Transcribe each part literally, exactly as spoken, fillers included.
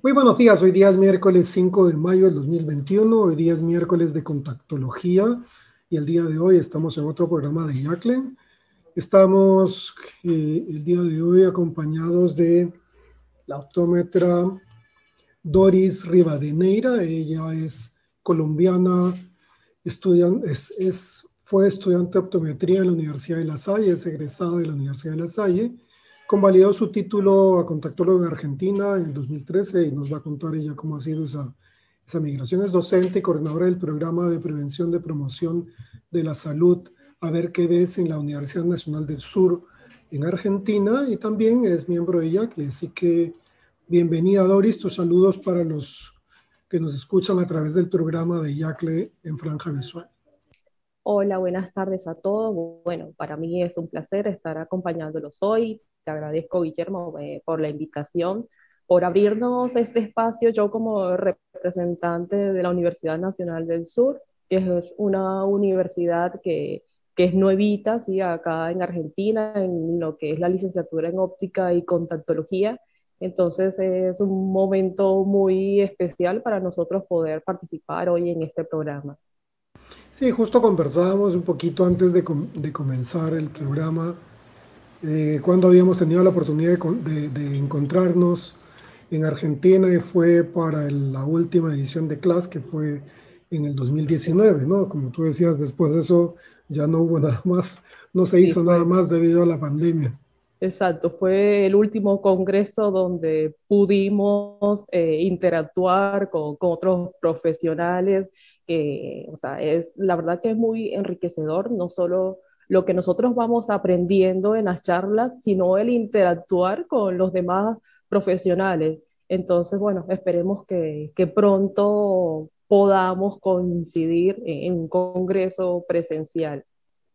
Muy buenos días, hoy día es miércoles cinco de mayo del dos mil veintiuno, hoy día es miércoles de contactología y el día de hoy estamos en otro programa de Yacle. Estamos eh, el día de hoy acompañados de la optómetra Doris Rivadeneira. Ella es colombiana, estudian, es, es, fue estudiante de optometría en la Universidad de La Salle, es egresada de la Universidad de La Salle. Convalidó su título a contactólogo en Argentina en el dos mil trece y nos va a contar ella cómo ha sido esa, esa migración. Es docente y coordinadora del programa de prevención de promoción de la salud A Ver Qué Ves en la Universidad Nacional del Sur en Argentina y también es miembro de Yacle. Así que bienvenida, Doris. Tus saludos para los que nos escuchan a través del programa de Yacle en Franja Visual. Hola, buenas tardes a todos. Bueno, para mí es un placer estar acompañándolos hoy. Te agradezco, Guillermo, eh, por la invitación, por abrirnos este espacio. Yo como representante de la Universidad Nacional del Sur, que es una universidad que, que es nuevita, ¿sí? Acá en Argentina, en lo que es la licenciatura en óptica y contactología. Entonces es un momento muy especial para nosotros poder participar hoy en este programa. Sí, justo conversábamos un poquito antes de, com de comenzar el programa, eh, cuando habíamos tenido la oportunidad de, de, de encontrarnos en Argentina y fue para el, la última edición de CLAS, que fue en el dos mil diecinueve, ¿no? Como tú decías, después de eso ya no hubo nada más, no se Sí, hizo nada fue. más debido a la pandemia. Exacto, fue el último congreso donde pudimos eh, interactuar con, con, otros profesionales. Eh, o sea, es, la verdad que es muy enriquecedor, no solo lo que nosotros vamos aprendiendo en las charlas, sino el interactuar con los demás profesionales. Entonces, bueno, esperemos que, que pronto podamos coincidir en un congreso presencial.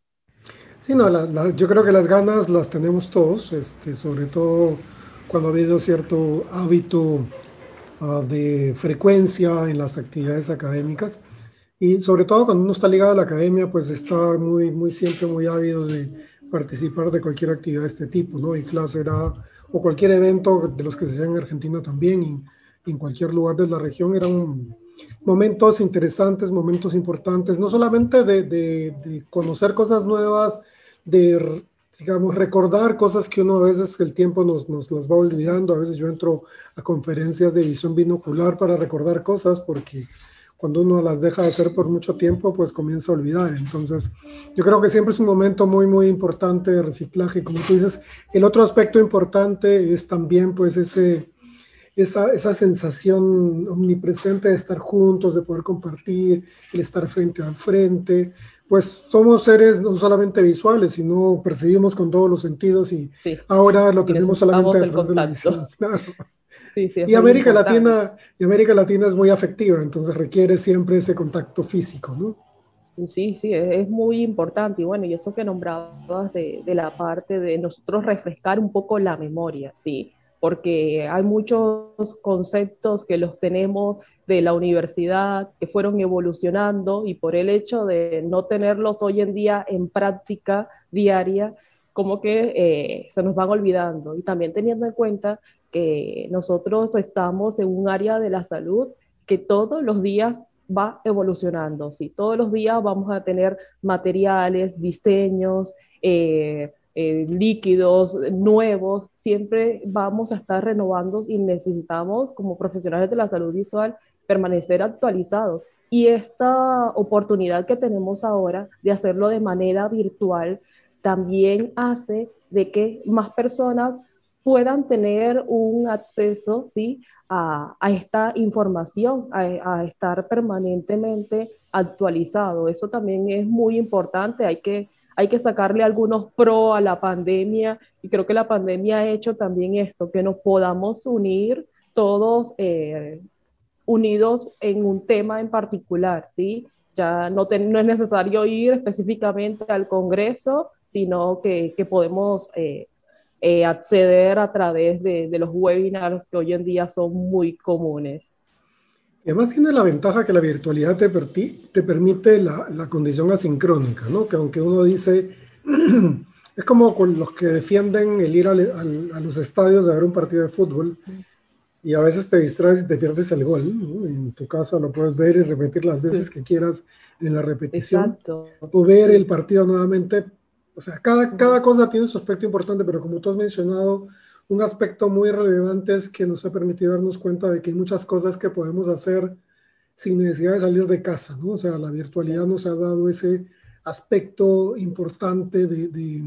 Sí, no, la, la, yo creo que las ganas las tenemos todos, este, sobre todo cuando ha habido cierto hábito uh, de frecuencia en las actividades académicas y sobre todo cuando uno está ligado a la academia, pues está muy, muy siempre muy ávido de participar de cualquier actividad de este tipo, ¿no? Y clase era, o cualquier evento de los que se hacían en Argentina también, y en cualquier lugar de la región, eran momentos interesantes, momentos importantes, no solamente de, de, de conocer cosas nuevas, de, digamos, recordar cosas que uno a veces el tiempo nos, nos las va olvidando. A veces yo entro a conferencias de visión binocular para recordar cosas porque cuando uno las deja de hacer por mucho tiempo, pues comienza a olvidar. Entonces, yo creo que siempre es un momento muy, muy importante de reciclaje. Como tú dices, el otro aspecto importante es también, pues, ese, esa, esa sensación omnipresente de estar juntos, de poder compartir, el estar frente a frente. Pues somos seres no solamente visuales, sino percibimos con todos los sentidos y Sí, ahora lo y tenemos solamente necesitamos el detrás de la contacto. visión. Claro. Sí, sí, es Y muy América importante. Latina, y América Latina es muy afectiva, entonces requiere siempre ese contacto físico, ¿no? Sí, sí, es, es muy importante. Y bueno, y eso que nombrabas de, de la parte de nosotros refrescar un poco la memoria, ¿sí? Porque hay muchos conceptos que los tenemos de la universidad que fueron evolucionando y por el hecho de no tenerlos hoy en día en práctica diaria, como que eh, se nos van olvidando. Y también teniendo en cuenta que nosotros estamos en un área de la salud que todos los días va evolucionando, ¿sí? Todos los días vamos a tener materiales, diseños, eh, eh, líquidos nuevos, siempre vamos a estar renovando y necesitamos como profesionales de la salud visual permanecer actualizados. Y esta oportunidad que tenemos ahora de hacerlo de manera virtual también hace de que más personas puedan tener un acceso, ¿sí? A, a, esta información, a, a, estar permanentemente actualizado. Eso también es muy importante. Hay que, hay que sacarle algunos pro a la pandemia y creo que la pandemia ha hecho también esto, que nos podamos unir todos eh, unidos en un tema en particular, ¿sí? Ya no, te, no es necesario ir específicamente al Congreso, sino que, que podemos eh, eh, acceder a través de, de los webinars que hoy en día son muy comunes. Y además tiene la ventaja que la virtualidad te, te permite la, la condición asincrónica, ¿no? Que aunque uno dice, es como con los que defienden el ir al, al, a los estadios a ver un partido de fútbol, y a veces te distraes y te pierdes el gol, ¿no? En tu casa lo puedes ver y repetir las veces que quieras en la repetición, Exacto. o ver Sí. el partido nuevamente. O sea, cada, cada cosa tiene su aspecto importante, pero como tú has mencionado, un aspecto muy relevante es que nos ha permitido darnos cuenta de que hay muchas cosas que podemos hacer sin necesidad de salir de casa, ¿no? O sea, la virtualidad Sí. nos ha dado ese aspecto importante de, de,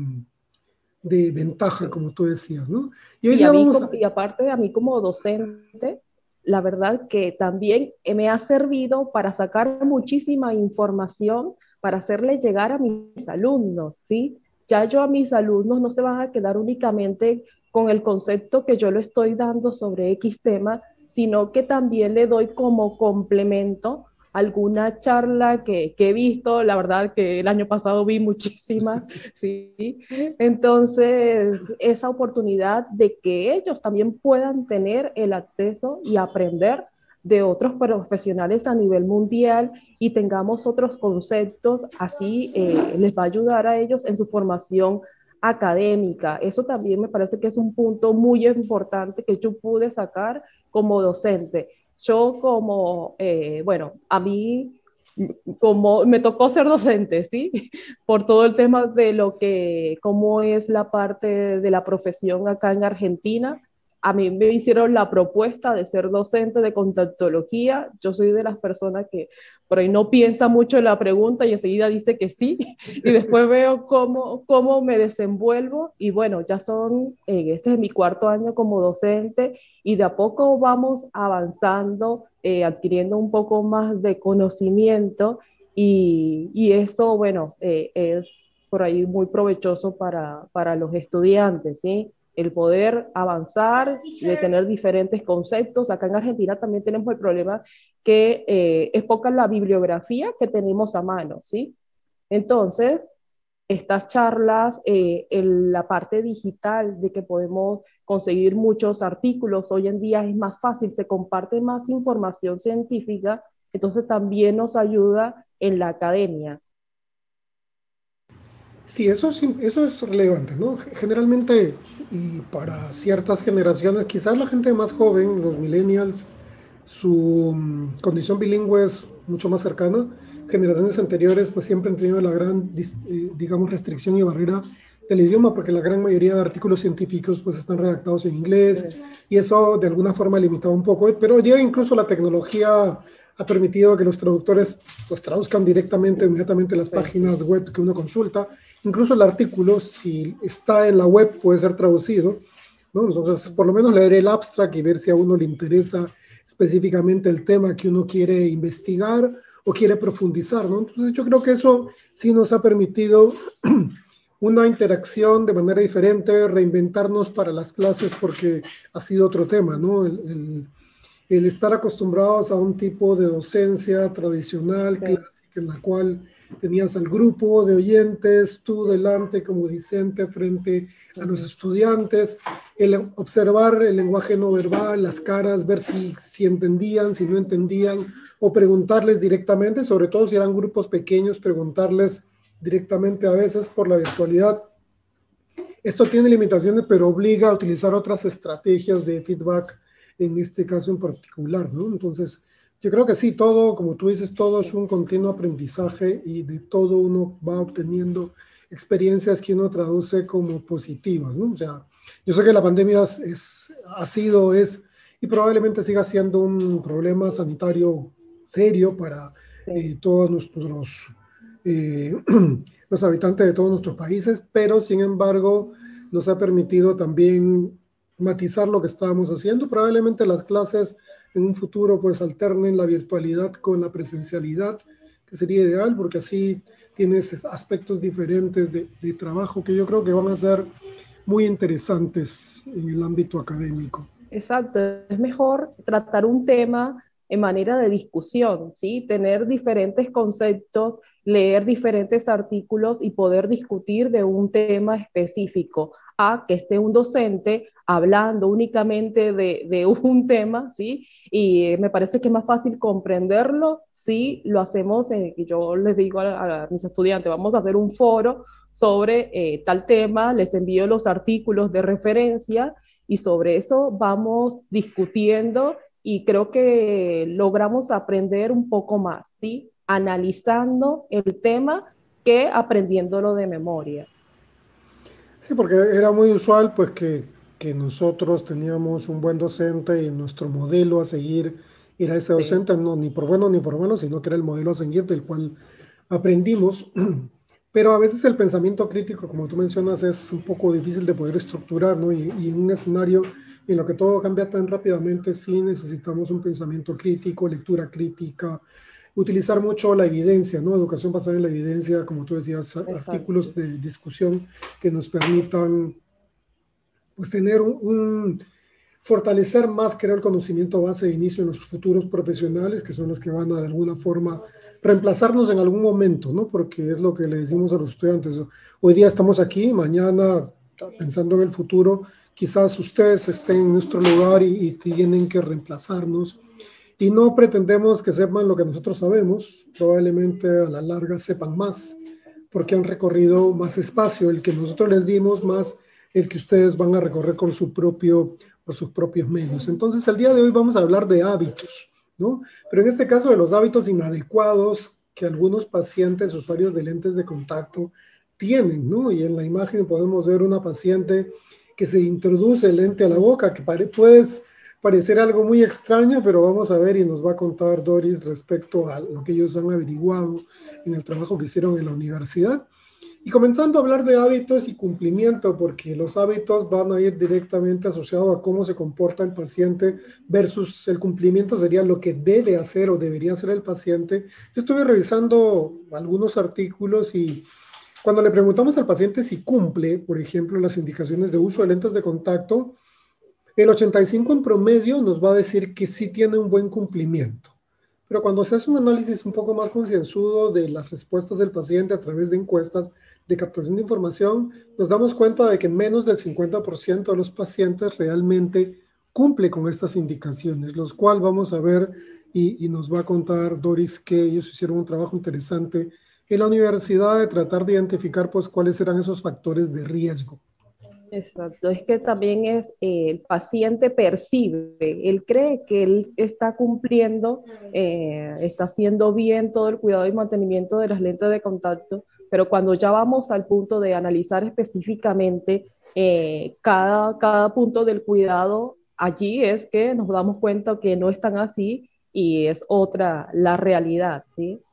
de ventaja, Sí. como tú decías, ¿no? Y hoy Y, a día mí, vamos a... como- y aparte a mí como docente, la verdad que también me ha servido para sacar muchísima información para hacerle llegar a mis alumnos, ¿sí? Ya yo a mis alumnos no se van a quedar únicamente con el concepto que yo le estoy dando sobre X tema, sino que también le doy como complemento alguna charla que, que he visto, la verdad que el año pasado vi muchísimas, ¿sí? Entonces, esa oportunidad de que ellos también puedan tener el acceso y aprender de otros profesionales a nivel mundial y tengamos otros conceptos, así eh, les va a ayudar a ellos en su formación académica. Eso también me parece que es un punto muy importante que yo pude sacar como docente. Yo como, eh, bueno, a mí como me tocó ser docente, ¿sí? Por todo el tema de lo que, cómo es la parte de la profesión acá en Argentina. A mí me hicieron la propuesta de ser docente de contactología. Yo soy de las personas que por ahí no piensa mucho en la pregunta y enseguida dice que sí. Y después veo cómo, cómo me desenvuelvo. Y bueno, ya son, eh, este es mi cuarto año como docente y de a poco vamos avanzando, eh, adquiriendo un poco más de conocimiento y, y eso, bueno, eh, es por ahí muy provechoso para, para los estudiantes, ¿sí? El poder avanzar, de tener diferentes conceptos. Acá en Argentina también tenemos el problema que eh, es poca la bibliografía que tenemos a mano, ¿sí? Entonces, estas charlas, eh, en la parte digital de que podemos conseguir muchos artículos, hoy en día es más fácil, se comparte más información científica, entonces también nos ayuda en la academia. Sí, eso es, eso es relevante, ¿no? Generalmente, y para ciertas generaciones, quizás la gente más joven, los millennials, su mm, condición bilingüe es mucho más cercana. Generaciones anteriores, pues siempre han tenido la gran, eh, digamos, restricción y barrera del idioma, porque la gran mayoría de artículos científicos, pues están redactados en inglés, y eso de alguna forma limitaba un poco. Pero hoy día incluso la tecnología ha permitido que los traductores, pues traduzcan directamente, inmediatamente las páginas web que uno consulta. Incluso el artículo, si está en la web, puede ser traducido, ¿no? Entonces, por lo menos leer el abstract y ver si a uno le interesa específicamente el tema que uno quiere investigar o quiere profundizar, ¿no? Entonces, yo creo que eso sí nos ha permitido una interacción de manera diferente, reinventarnos para las clases, porque ha sido otro tema, ¿no? El, el, el estar acostumbrados a un tipo de docencia tradicional, Sí. clásica, en la cual tenías al grupo de oyentes, tú delante como discente frente a los estudiantes, el observar el lenguaje no verbal, las caras, ver si, si entendían, si no entendían, o preguntarles directamente, sobre todo si eran grupos pequeños, preguntarles directamente a veces por la virtualidad. Esto tiene limitaciones, pero obliga a utilizar otras estrategias de feedback, en este caso en particular, ¿no? Entonces, yo creo que sí, todo, como tú dices, todo es un continuo aprendizaje y de todo uno va obteniendo experiencias que uno traduce como positivas, ¿no? O sea, yo sé que la pandemia es, es, ha sido, es y probablemente siga siendo un problema sanitario serio para eh, todos nuestros, eh, los habitantes de todos nuestros países, pero sin embargo nos ha permitido también matizar lo que estábamos haciendo. Probablemente las clases en un futuro pues alternen la virtualidad con la presencialidad, que sería ideal porque así tienes aspectos diferentes de, de trabajo que yo creo que van a ser muy interesantes en el ámbito académico. Exacto, es mejor tratar un tema en manera de discusión, ¿sí? Tener diferentes conceptos, leer diferentes artículos y poder discutir de un tema específico, a que esté un docente hablando únicamente de, de un tema, ¿sí? Y me parece que es más fácil comprenderlo si lo hacemos, eh, yo les digo a, a mis estudiantes, vamos a hacer un foro sobre eh, tal tema, les envío los artículos de referencia y sobre eso vamos discutiendo y creo que logramos aprender un poco más, ¿sí? Analizando el tema que aprendiéndolo de memoria. Sí, porque era muy usual pues que, que nosotros teníamos un buen docente y nuestro modelo a seguir era ese Sí, docente, no ni por bueno ni por malo, sino que era el modelo a seguir del cual aprendimos. Pero a veces el pensamiento crítico, como tú mencionas, es un poco difícil de poder estructurar, ¿no? Y, y en un escenario en lo que todo cambia tan rápidamente, sí necesitamos un pensamiento crítico, lectura crítica, utilizar mucho la evidencia, ¿no? Educación basada en la evidencia, como tú decías, exacto. artículos de discusión que nos permitan, pues, tener un, un fortalecer más, creo, el conocimiento base de inicio en los futuros profesionales, que son los que van a de alguna forma reemplazarnos en algún momento, ¿no? Porque es lo que le decimos a los estudiantes. Hoy día estamos aquí, mañana, pensando en el futuro, quizás ustedes estén en nuestro lugar y, y tienen que reemplazarnos. Y no pretendemos que sepan lo que nosotros sabemos, probablemente a la larga sepan más, porque han recorrido más espacio, el que nosotros les dimos, más el que ustedes van a recorrer con su propio, por sus propios medios. Entonces, el día de hoy vamos a hablar de hábitos, ¿no? Pero en este caso de los hábitos inadecuados que algunos pacientes, usuarios de lentes de contacto, tienen, ¿no? Y en la imagen podemos ver una paciente que se introduce el lente a la boca, que puedes parecer algo muy extraño, pero vamos a ver y nos va a contar Doris respecto a lo que ellos han averiguado en el trabajo que hicieron en la universidad. Y comenzando a hablar de hábitos y cumplimiento, porque los hábitos van a ir directamente asociados a cómo se comporta el paciente versus el cumplimiento sería lo que debe hacer o debería hacer el paciente. Yo estuve revisando algunos artículos y cuando le preguntamos al paciente si cumple, por ejemplo, las indicaciones de uso de lentes de contacto, el ochenta y cinco en promedio nos va a decir que sí tiene un buen cumplimiento. Pero cuando se hace un análisis un poco más concienzudo de las respuestas del paciente a través de encuestas de captación de información, nos damos cuenta de que menos del cincuenta por ciento de los pacientes realmente cumple con estas indicaciones, los cuales vamos a ver y, y nos va a contar Doris que ellos hicieron un trabajo interesante en la universidad de tratar de identificar pues cuáles eran esos factores de riesgo. Exacto, es que también es eh, el paciente percibe, él cree que él está cumpliendo, eh, está haciendo bien todo el cuidado y mantenimiento de las lentes de contacto, pero cuando ya vamos al punto de analizar específicamente eh, cada, cada punto del cuidado, allí es que nos damos cuenta que no es tan así y es otra la realidad, ¿sí?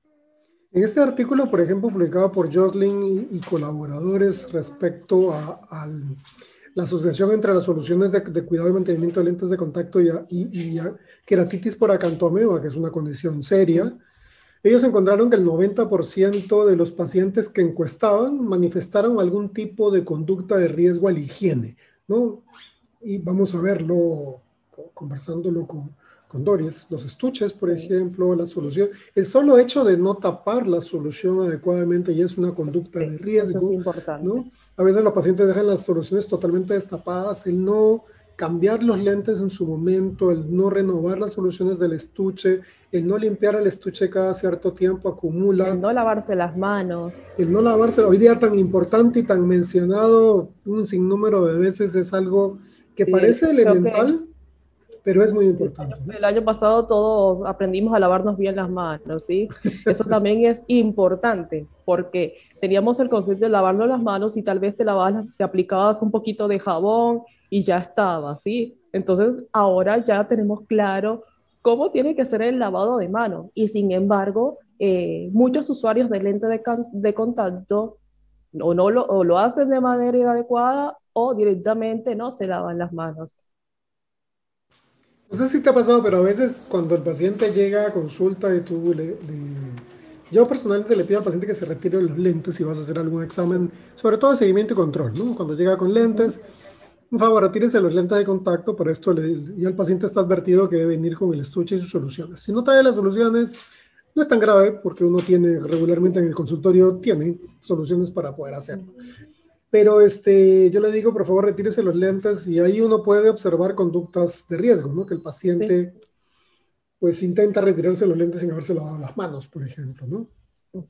En este artículo, por ejemplo, publicado por Jocelyn y, y colaboradores respecto a, a, la asociación entre las soluciones de, de cuidado y mantenimiento de lentes de contacto y, a, y, y a queratitis por acantoameba, que es una condición seria, ellos encontraron que el noventa por ciento de los pacientes que encuestaban manifestaron algún tipo de conducta de riesgo a la higiene, ¿no? Y vamos a verlo, conversándolo con, con Doris, los estuches, por Sí, ejemplo, la solución. El solo hecho de no tapar la solución adecuadamente ya es una sí, conducta de eso es riesgo, importante. ¿no? A veces los pacientes dejan las soluciones totalmente destapadas, el no cambiar los lentes en su momento, el no renovar las soluciones del estuche, el no limpiar el estuche cada cierto tiempo El acumula, no lavarse las manos. el no lavarse hoy día tan importante y tan mencionado un sinnúmero de veces es algo que Sí, el- parece creo que elemental, pero es muy el año, importante, ¿no? el año pasado todos aprendimos a lavarnos bien las manos, ¿sí? Eso también es importante porque teníamos el concepto de lavarnos las manos y tal vez te lavabas, te aplicabas un poquito de jabón y ya estaba, ¿sí? Entonces ahora ya tenemos claro cómo tiene que ser el lavado de manos y sin embargo eh, muchos usuarios de lente de, de contacto o, no lo, o lo hacen de manera inadecuada o directamente no se lavan las manos. No sé si te ha pasado, pero a veces cuando el paciente llega a consulta y tú le, le- yo personalmente le pido al paciente que se retire los lentes si vas a hacer algún examen, sobre todo de seguimiento y control, ¿no? Cuando llega con Ujú. lentes, por favor, retírese los lentes de contacto, por esto le, ya el paciente está advertido que debe venir con el estuche y sus soluciones. Si no trae las soluciones, no es tan grave porque uno tiene regularmente en el consultorio, tiene soluciones para poder hacerlo. Pero este, yo le digo, por favor, retírese los lentes y ahí uno puede observar conductas de riesgo, ¿no? Que el Sí. paciente pues intenta retirarse los lentes sin haberse lavado las manos, por ejemplo, ¿no? Ujú.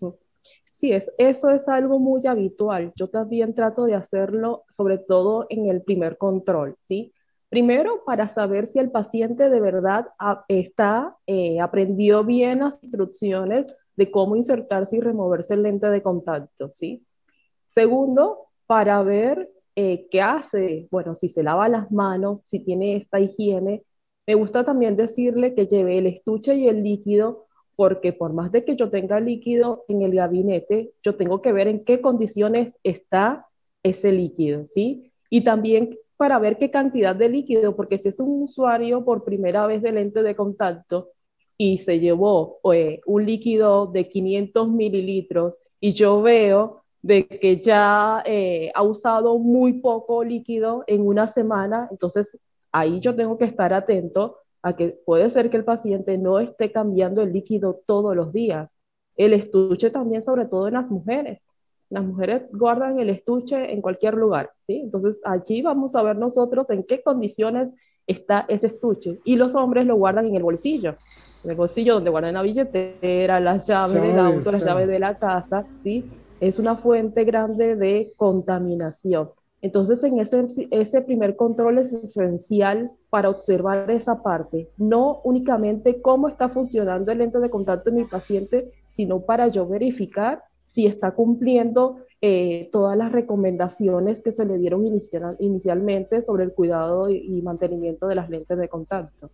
Sí, es, eso es algo muy habitual. Yo también trato de hacerlo, sobre todo en el primer control, ¿sí? Primero, para saber si el paciente de verdad a- está, eh, aprendió bien las instrucciones de cómo insertarse y removerse el lente de contacto, ¿sí? Segundo, para ver eh, qué hace, bueno, si se lava las manos, si tiene esta higiene. Me gusta también decirle que lleve el estuche y el líquido, porque por más de que yo tenga líquido en el gabinete, yo tengo que ver en qué condiciones está ese líquido, ¿sí? Y también para ver qué cantidad de líquido, porque si es un usuario por primera vez de lente de contacto y se llevó eh, un líquido de quinientos mililitros y yo veo de que ya eh, ha usado muy poco líquido en una semana, entonces ahí yo tengo que estar atento a que puede ser que el paciente no esté cambiando el líquido todos los días. El estuche también, sobre todo en las mujeres. Las mujeres guardan el estuche en cualquier lugar, ¿sí? Entonces allí vamos a ver nosotros en qué condiciones está ese estuche. Y los hombres lo guardan en el bolsillo, en el bolsillo donde guardan la billetera, las llaves del Llaves, auto, las claro. llaves de la casa, ¿sí? Es una fuente grande de contaminación. Entonces, en ese, ese primer control es esencial para observar esa parte, no únicamente cómo está funcionando el lente de contacto en mi paciente, sino para yo verificar si está cumpliendo eh, todas las recomendaciones que se le dieron inicial, inicialmente sobre el cuidado y, y mantenimiento de las lentes de contacto.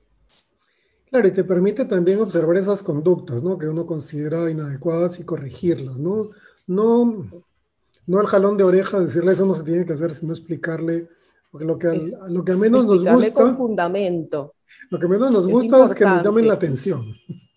Claro, y te permite también observar esas conductas, ¿no? Que uno considera inadecuadas y corregirlas, ¿no? No, no al jalón de oreja decirle eso no se tiene que hacer, sino explicarle, porque lo que, al- Es lo que menos nos explicarle con gusta, fundamento. lo que menos nos Es gusta es que nos llamen la importante. atención.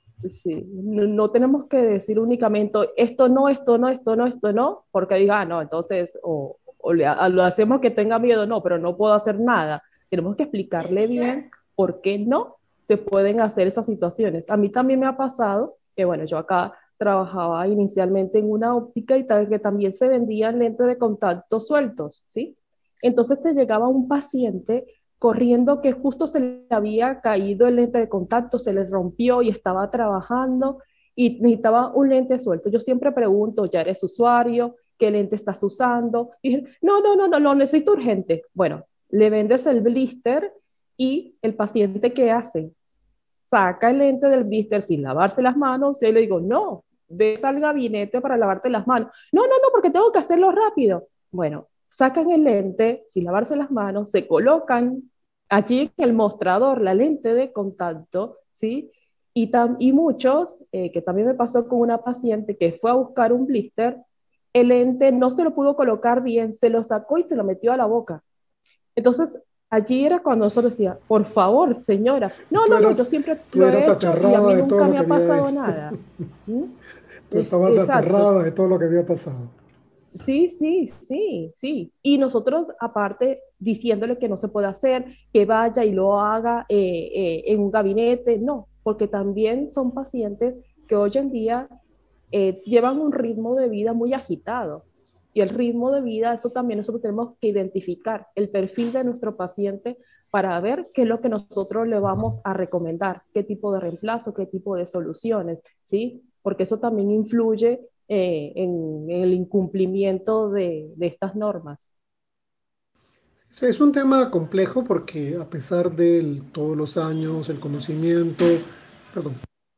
Sí, no, no tenemos que decir únicamente esto no, esto no, esto no, esto no, porque diga, ah, no, entonces, o, o le, a- lo hacemos que tenga miedo, no, pero no puedo hacer nada. Tenemos que explicarle bien por qué no se pueden hacer esas situaciones. A mí también me ha pasado que, bueno, yo acá trabajaba inicialmente en una óptica y tal que también se vendían lentes de contacto sueltos, ¿sí? Entonces te llegaba un paciente corriendo que justo se le había caído el lente de contacto, se le rompió y estaba trabajando y necesitaba un lente suelto. Yo siempre pregunto, ¿ya eres usuario? ¿Qué lente estás usando? Y dije, no, no, no, no, lo necesito urgente. Bueno, le vendes el blister y el paciente, ¿qué hace? Saca el lente del blister sin lavarse las manos y yo le digo, no, ves al gabinete para lavarte las manos. No, no, no, porque tengo que hacerlo rápido. Bueno, sacan el lente sin lavarse las manos, se colocan allí en el mostrador la lente de contacto, ¿sí? Y, tam y muchos, eh, que también me pasó con una paciente que fue a buscar un blister, el lente no se lo pudo colocar bien, se lo sacó y se lo metió a la boca. Entonces, allí era cuando nosotros decía, por favor, señora, Y no, tú no, no, yo eras, siempre tú lo eras he hecho y a aterrada mí de todo nunca lo me que ha había pasado hecho. nada. ¿Mm? Tú Es, estabas exacto. aterrada de todo lo que había pasado. Sí, sí, sí, sí. Y nosotros, aparte, diciéndole que no se puede hacer, que vaya y lo haga eh, eh, en un gabinete, no, porque también son pacientes que hoy en día eh, llevan un ritmo de vida muy agitado. Y el ritmo de vida, eso también nosotros tenemos que identificar el perfil de nuestro paciente para ver qué es lo que nosotros le vamos a recomendar, qué tipo de reemplazo, qué tipo de soluciones, ¿sí? Porque eso también influye eh, en, en, el incumplimiento de, de estas normas. Sí, es un tema complejo porque a pesar de todos los años, el conocimiento, perdón,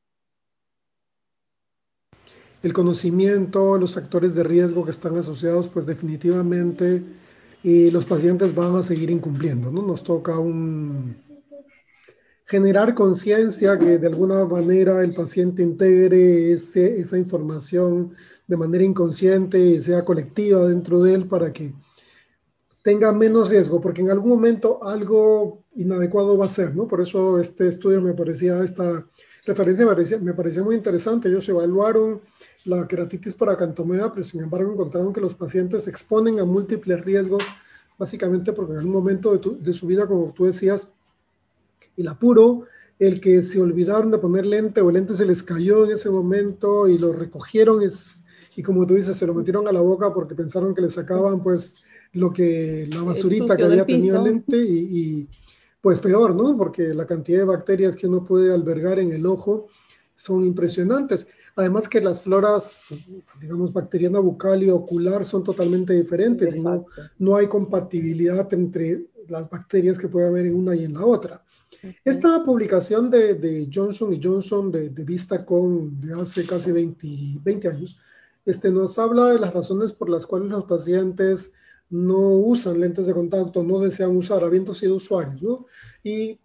el conocimiento, los factores de riesgo que están asociados, pues definitivamente y los pacientes van a seguir incumpliendo, ¿no? Nos toca un, generar conciencia que de alguna manera el paciente integre ese, esa información de manera inconsciente y sea colectiva dentro de él para que tenga menos riesgo, porque en algún momento algo inadecuado va a ser, ¿no? Por eso este estudio me parecía, esta referencia me parecía, me parecía muy interesante. Ellos evaluaron la queratitis por acantomeda, pero sin embargo encontraron que los pacientes se exponen a múltiples riesgos, básicamente porque en algún momento de, tu, de su vida, como tú decías, el apuro, el que se olvidaron de poner lente o el lente se les cayó en ese momento y lo recogieron es, y como tú dices, se lo metieron a la boca porque pensaron que le Sí. sacaban pues lo que, la El basurita que sucio del había tenido el piso. lente y, y pues peor, ¿no? Porque la cantidad de bacterias que uno puede albergar en el ojo son impresionantes. Además que las floras, digamos, bacteriana bucal y ocular son totalmente diferentes y no, Exacto. no hay compatibilidad entre las bacterias que puede haber en una y en la otra. Ujú. Esta publicación de, de Johnson y Johnson de, de Vistacom de hace casi veinte, veinte años, este, nos habla de las razones por las cuales los pacientes no usan lentes de contacto, no desean usar, habiendo sido usuarios, ¿no? Y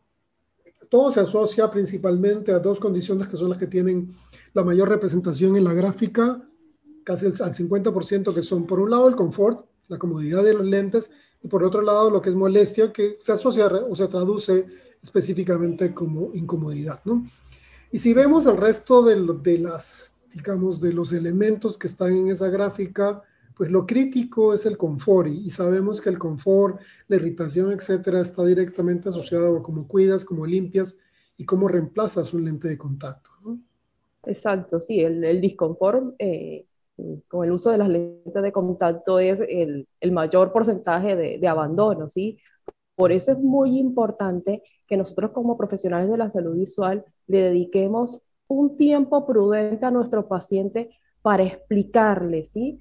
todo se asocia principalmente a dos condiciones que son las que tienen la mayor representación en la gráfica, casi al cincuenta por ciento, que son por un lado el confort, la comodidad de los lentes, y por otro lado lo que es molestia, que se asocia o se traduce específicamente como incomodidad, ¿no? Y si vemos el resto de, de las, digamos, de los elementos que están en esa gráfica, pues lo crítico es el confort, y, y sabemos que el confort, la irritación, etcétera, está directamente asociado a cómo cuidas, cómo limpias y cómo reemplazas un lente de contacto, ¿no? Exacto, sí, el, el disconfort eh, con el uso de las lentes de contacto es el, el mayor porcentaje de, de abandono, ¿sí? Por eso es muy importante que nosotros como profesionales de la salud visual le dediquemos un tiempo prudente a nuestro paciente para explicarle, ¿sí?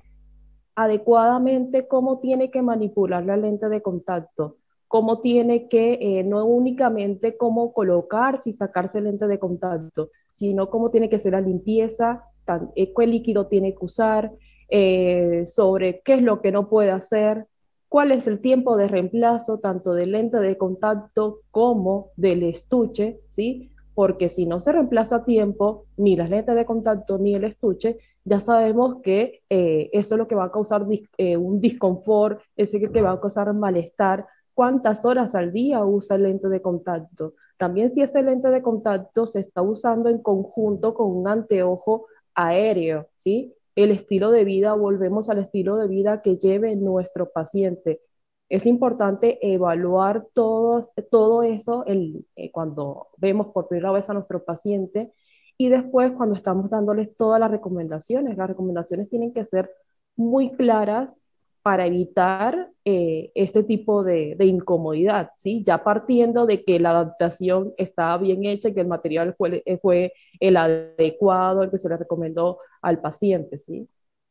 Adecuadamente cómo tiene que manipular la lente de contacto, cómo tiene que, eh, no únicamente cómo colocarse y sacarse lente de contacto, sino cómo tiene que ser la limpieza, tan, eh, qué líquido tiene que usar, eh, sobre qué es lo que no puede hacer, cuál es el tiempo de reemplazo tanto de lente de contacto como del estuche, ¿sí? Porque si no se reemplaza a tiempo, ni las lentes de contacto ni el estuche, ya sabemos que eh, eso es lo que va a causar dis eh, un disconfort, ese que va a causar malestar. ¿Cuántas horas al día usa el lente de contacto? También si ese lente de contacto se está usando en conjunto con un anteojo aéreo, ¿sí? El estilo de vida, volvemos al estilo de vida que lleve nuestro paciente. Es importante evaluar todo, todo eso el, eh, cuando vemos por primera vez a nuestro paciente y después cuando estamos dándoles todas las recomendaciones. Las recomendaciones tienen que ser muy claras para evitar eh, este tipo de, de, incomodidad, ¿sí? Ya partiendo de que la adaptación está bien hecha, que el material fue, fue el adecuado, el que se le recomendó al paciente, ¿sí?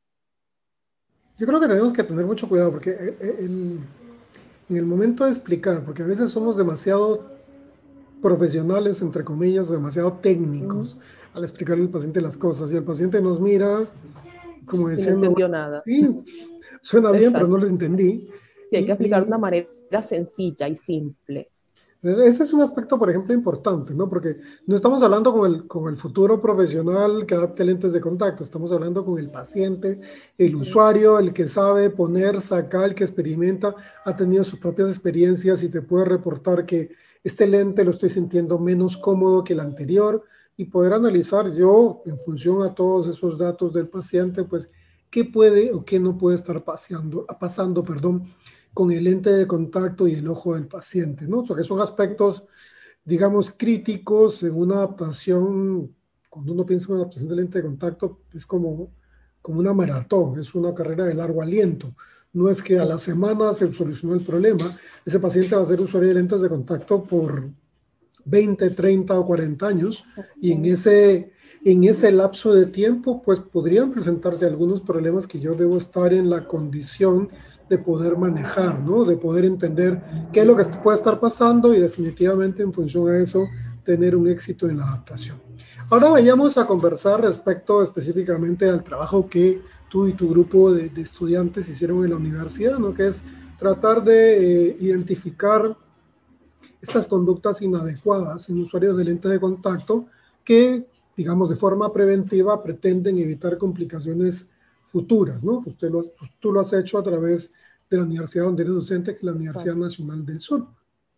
Yo creo que tenemos que tener mucho cuidado porque el, en el momento de explicar, porque a veces somos demasiado profesionales, entre comillas, demasiado técnicos Uh-huh. al explicarle al paciente las cosas, y el paciente nos mira como Y no diciendo, entendió bueno, nada. sí, suena bien, pero no Exacto. les entendí. Sí, hay que Y, explicar de una y manera sencilla y simple. ese es un aspecto, por ejemplo, importante, ¿no? Porque no estamos hablando con el, con el futuro profesional que adapte lentes de contacto, estamos hablando con el paciente, el Uh-huh. usuario, el que sabe poner, sacar, el que experimenta, ha tenido sus propias experiencias y te puede reportar que este lente lo estoy sintiendo menos cómodo que el anterior, y poder analizar yo, en función a todos esos datos del paciente, pues, qué puede o qué no puede estar paseando, pasando, perdón, con el lente de contacto y el ojo del paciente, ¿no? O sea, que son aspectos, digamos, críticos en una adaptación. Cuando uno piensa en una adaptación de lente de contacto, es como, como una maratón, es una carrera de largo aliento. No es que a la Sí. semana se solucionó el problema, ese paciente va a ser usuario de lentes de contacto por veinte, treinta o cuarenta años, y en Uh-huh. ese, en ese lapso de tiempo, pues podrían presentarse algunos problemas que yo debo estar en la condición de poder manejar, ¿no? De poder entender qué es lo que puede estar pasando y definitivamente en función a eso tener un éxito en la adaptación. Ahora vayamos a conversar respecto específicamente al trabajo que tú y tu grupo de, de estudiantes hicieron en la universidad, ¿no? Que es tratar de eh, identificar estas conductas inadecuadas en usuarios de lente de contacto que, digamos, de forma preventiva pretenden evitar complicaciones futuras, ¿no? Que usted lo, tú lo has hecho a través de la universidad donde eres docente, que es la Universidad Exacto. Nacional del Sur.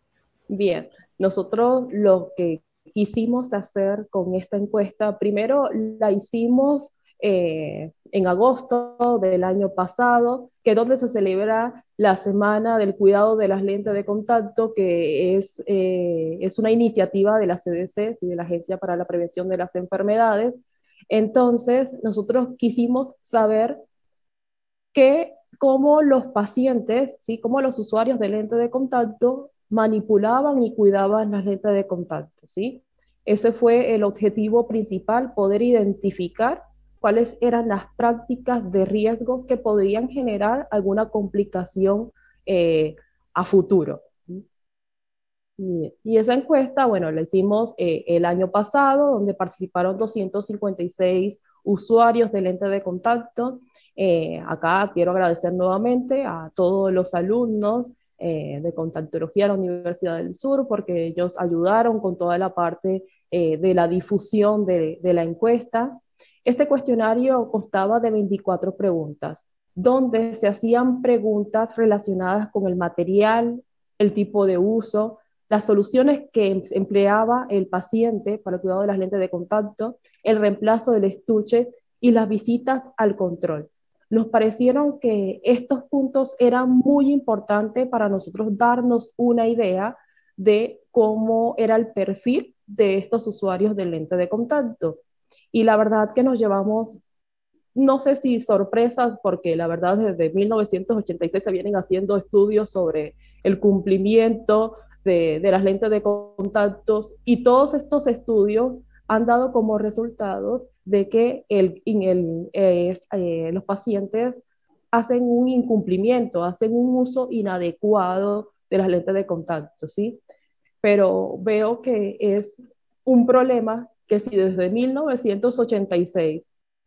Bien, nosotros lo que quisimos hacer con esta encuesta, primero la hicimos eh, en agosto del año pasado, que es donde se celebra la Semana del Cuidado de las Lentes de Contacto, que es, eh, es una iniciativa de la C D C y de la Agencia para la Prevención de las Enfermedades. Entonces, nosotros quisimos saber que cómo los pacientes, ¿sí? Cómo los usuarios de lente de contacto manipulaban y cuidaban las lentes de contacto, ¿sí? Ese fue el objetivo principal, poder identificar cuáles eran las prácticas de riesgo que podrían generar alguna complicación eh, a futuro. Y, y esa encuesta, bueno, la hicimos eh, el año pasado, donde participaron doscientos cincuenta y seis usuarios de lente de contacto. Eh, acá quiero agradecer nuevamente a todos los alumnos eh, de contactología de la Universidad del Sur, porque ellos ayudaron con toda la parte eh, de la difusión de, de la encuesta. Este cuestionario constaba de veinticuatro preguntas, donde se hacían preguntas relacionadas con el material, el tipo de uso, las soluciones que empleaba el paciente para el cuidado de las lentes de contacto, el reemplazo del estuche y las visitas al control. Nos parecieron que estos puntos eran muy importantes para nosotros darnos una idea de cómo era el perfil de estos usuarios de lente de contacto. Y la verdad que nos llevamos, no sé si sorpresas, porque la verdad desde mil novecientos ochenta y seis se vienen haciendo estudios sobre el cumplimiento de, de las lentes de contactos, y todos estos estudios han dado como resultados de que el, el, eh, los pacientes hacen un incumplimiento, hacen un uso inadecuado de las lentes de contacto, ¿sí? Pero veo que es un problema que si desde mil novecientos ochenta y seis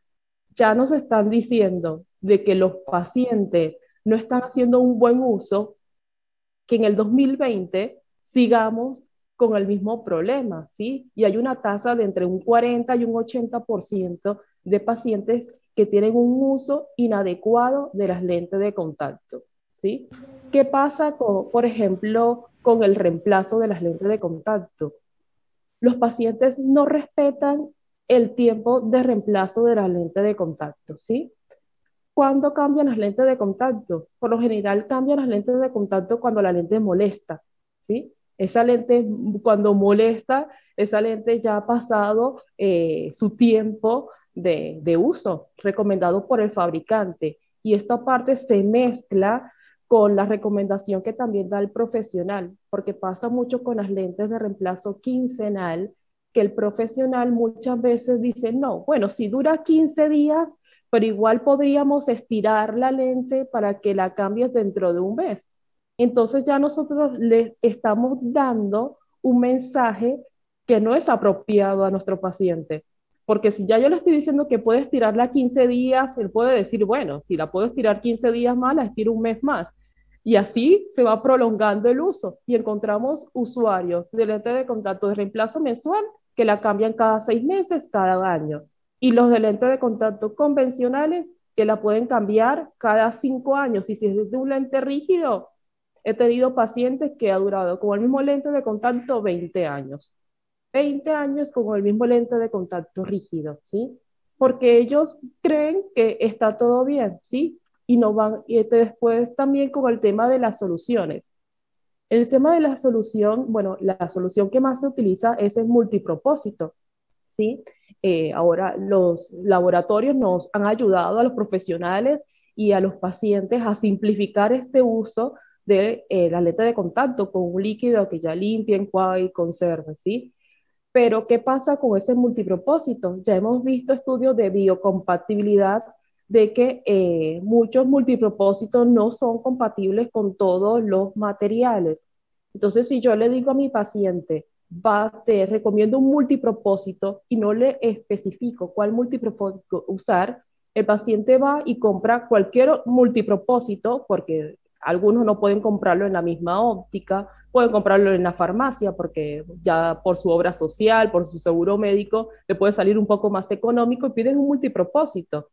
ya nos están diciendo de que los pacientes no están haciendo un buen uso, que en el dos mil veinte sigamos con el mismo problema, ¿sí? Y hay una tasa de entre un cuarenta y un ochenta por ciento de pacientes que tienen un uso inadecuado de las lentes de contacto, ¿sí? ¿Qué pasa, con, por ejemplo, con el reemplazo de las lentes de contacto? Los pacientes no respetan el tiempo de reemplazo de la lente de contacto, ¿sí? ¿Cuándo cambian las lentes de contacto? Por lo general cambian las lentes de contacto cuando la lente molesta, ¿sí? Esa lente, cuando molesta, esa lente ya ha pasado eh, su tiempo de, de uso recomendado por el fabricante. Y esta parte se mezcla con la recomendación que también da el profesional, porque pasa mucho con las lentes de reemplazo quincenal, que el profesional muchas veces dice, no, bueno, si dura quince días, pero igual podríamos estirar la lente para que la cambies dentro de un mes. Entonces ya nosotros le estamos dando un mensaje que no es apropiado a nuestro paciente. Porque si ya yo le estoy diciendo que puede estirarla quince días, él puede decir, bueno, si la puedo estirar quince días más, la estiro un mes más. Y así se va prolongando el uso. Y encontramos usuarios de lente de contacto de reemplazo mensual que la cambian cada seis meses, cada año. Y los de lente de contacto convencionales que la pueden cambiar cada cinco años. Y si es de un lente rígido, he tenido pacientes que ha durado con el mismo lente de contacto veinte años. veinte años con el mismo lente de contacto rígido, ¿sí? Porque ellos creen que está todo bien, ¿sí? Y no van, y después también con el tema de las soluciones. El tema de la solución, bueno, la solución que más se utiliza es el multipropósito, ¿sí? Eh, ahora los laboratorios nos han ayudado a los profesionales y a los pacientes a simplificar este uso de eh, la lente de contacto con un líquido que ya limpia, enjuague y conserve, ¿sí? Pero ¿qué pasa con ese multipropósito? Ya hemos visto estudios de biocompatibilidad de que eh, muchos multipropósitos no son compatibles con todos los materiales. Entonces, si yo le digo a mi paciente, va, te recomiendo un multipropósito y no le especifico cuál multipropósito usar, el paciente va y compra cualquier multipropósito, porque algunos no pueden comprarlo en la misma óptica, pueden comprarlo en la farmacia porque ya por su obra social, por su seguro médico, le puede salir un poco más económico y piden un multipropósito.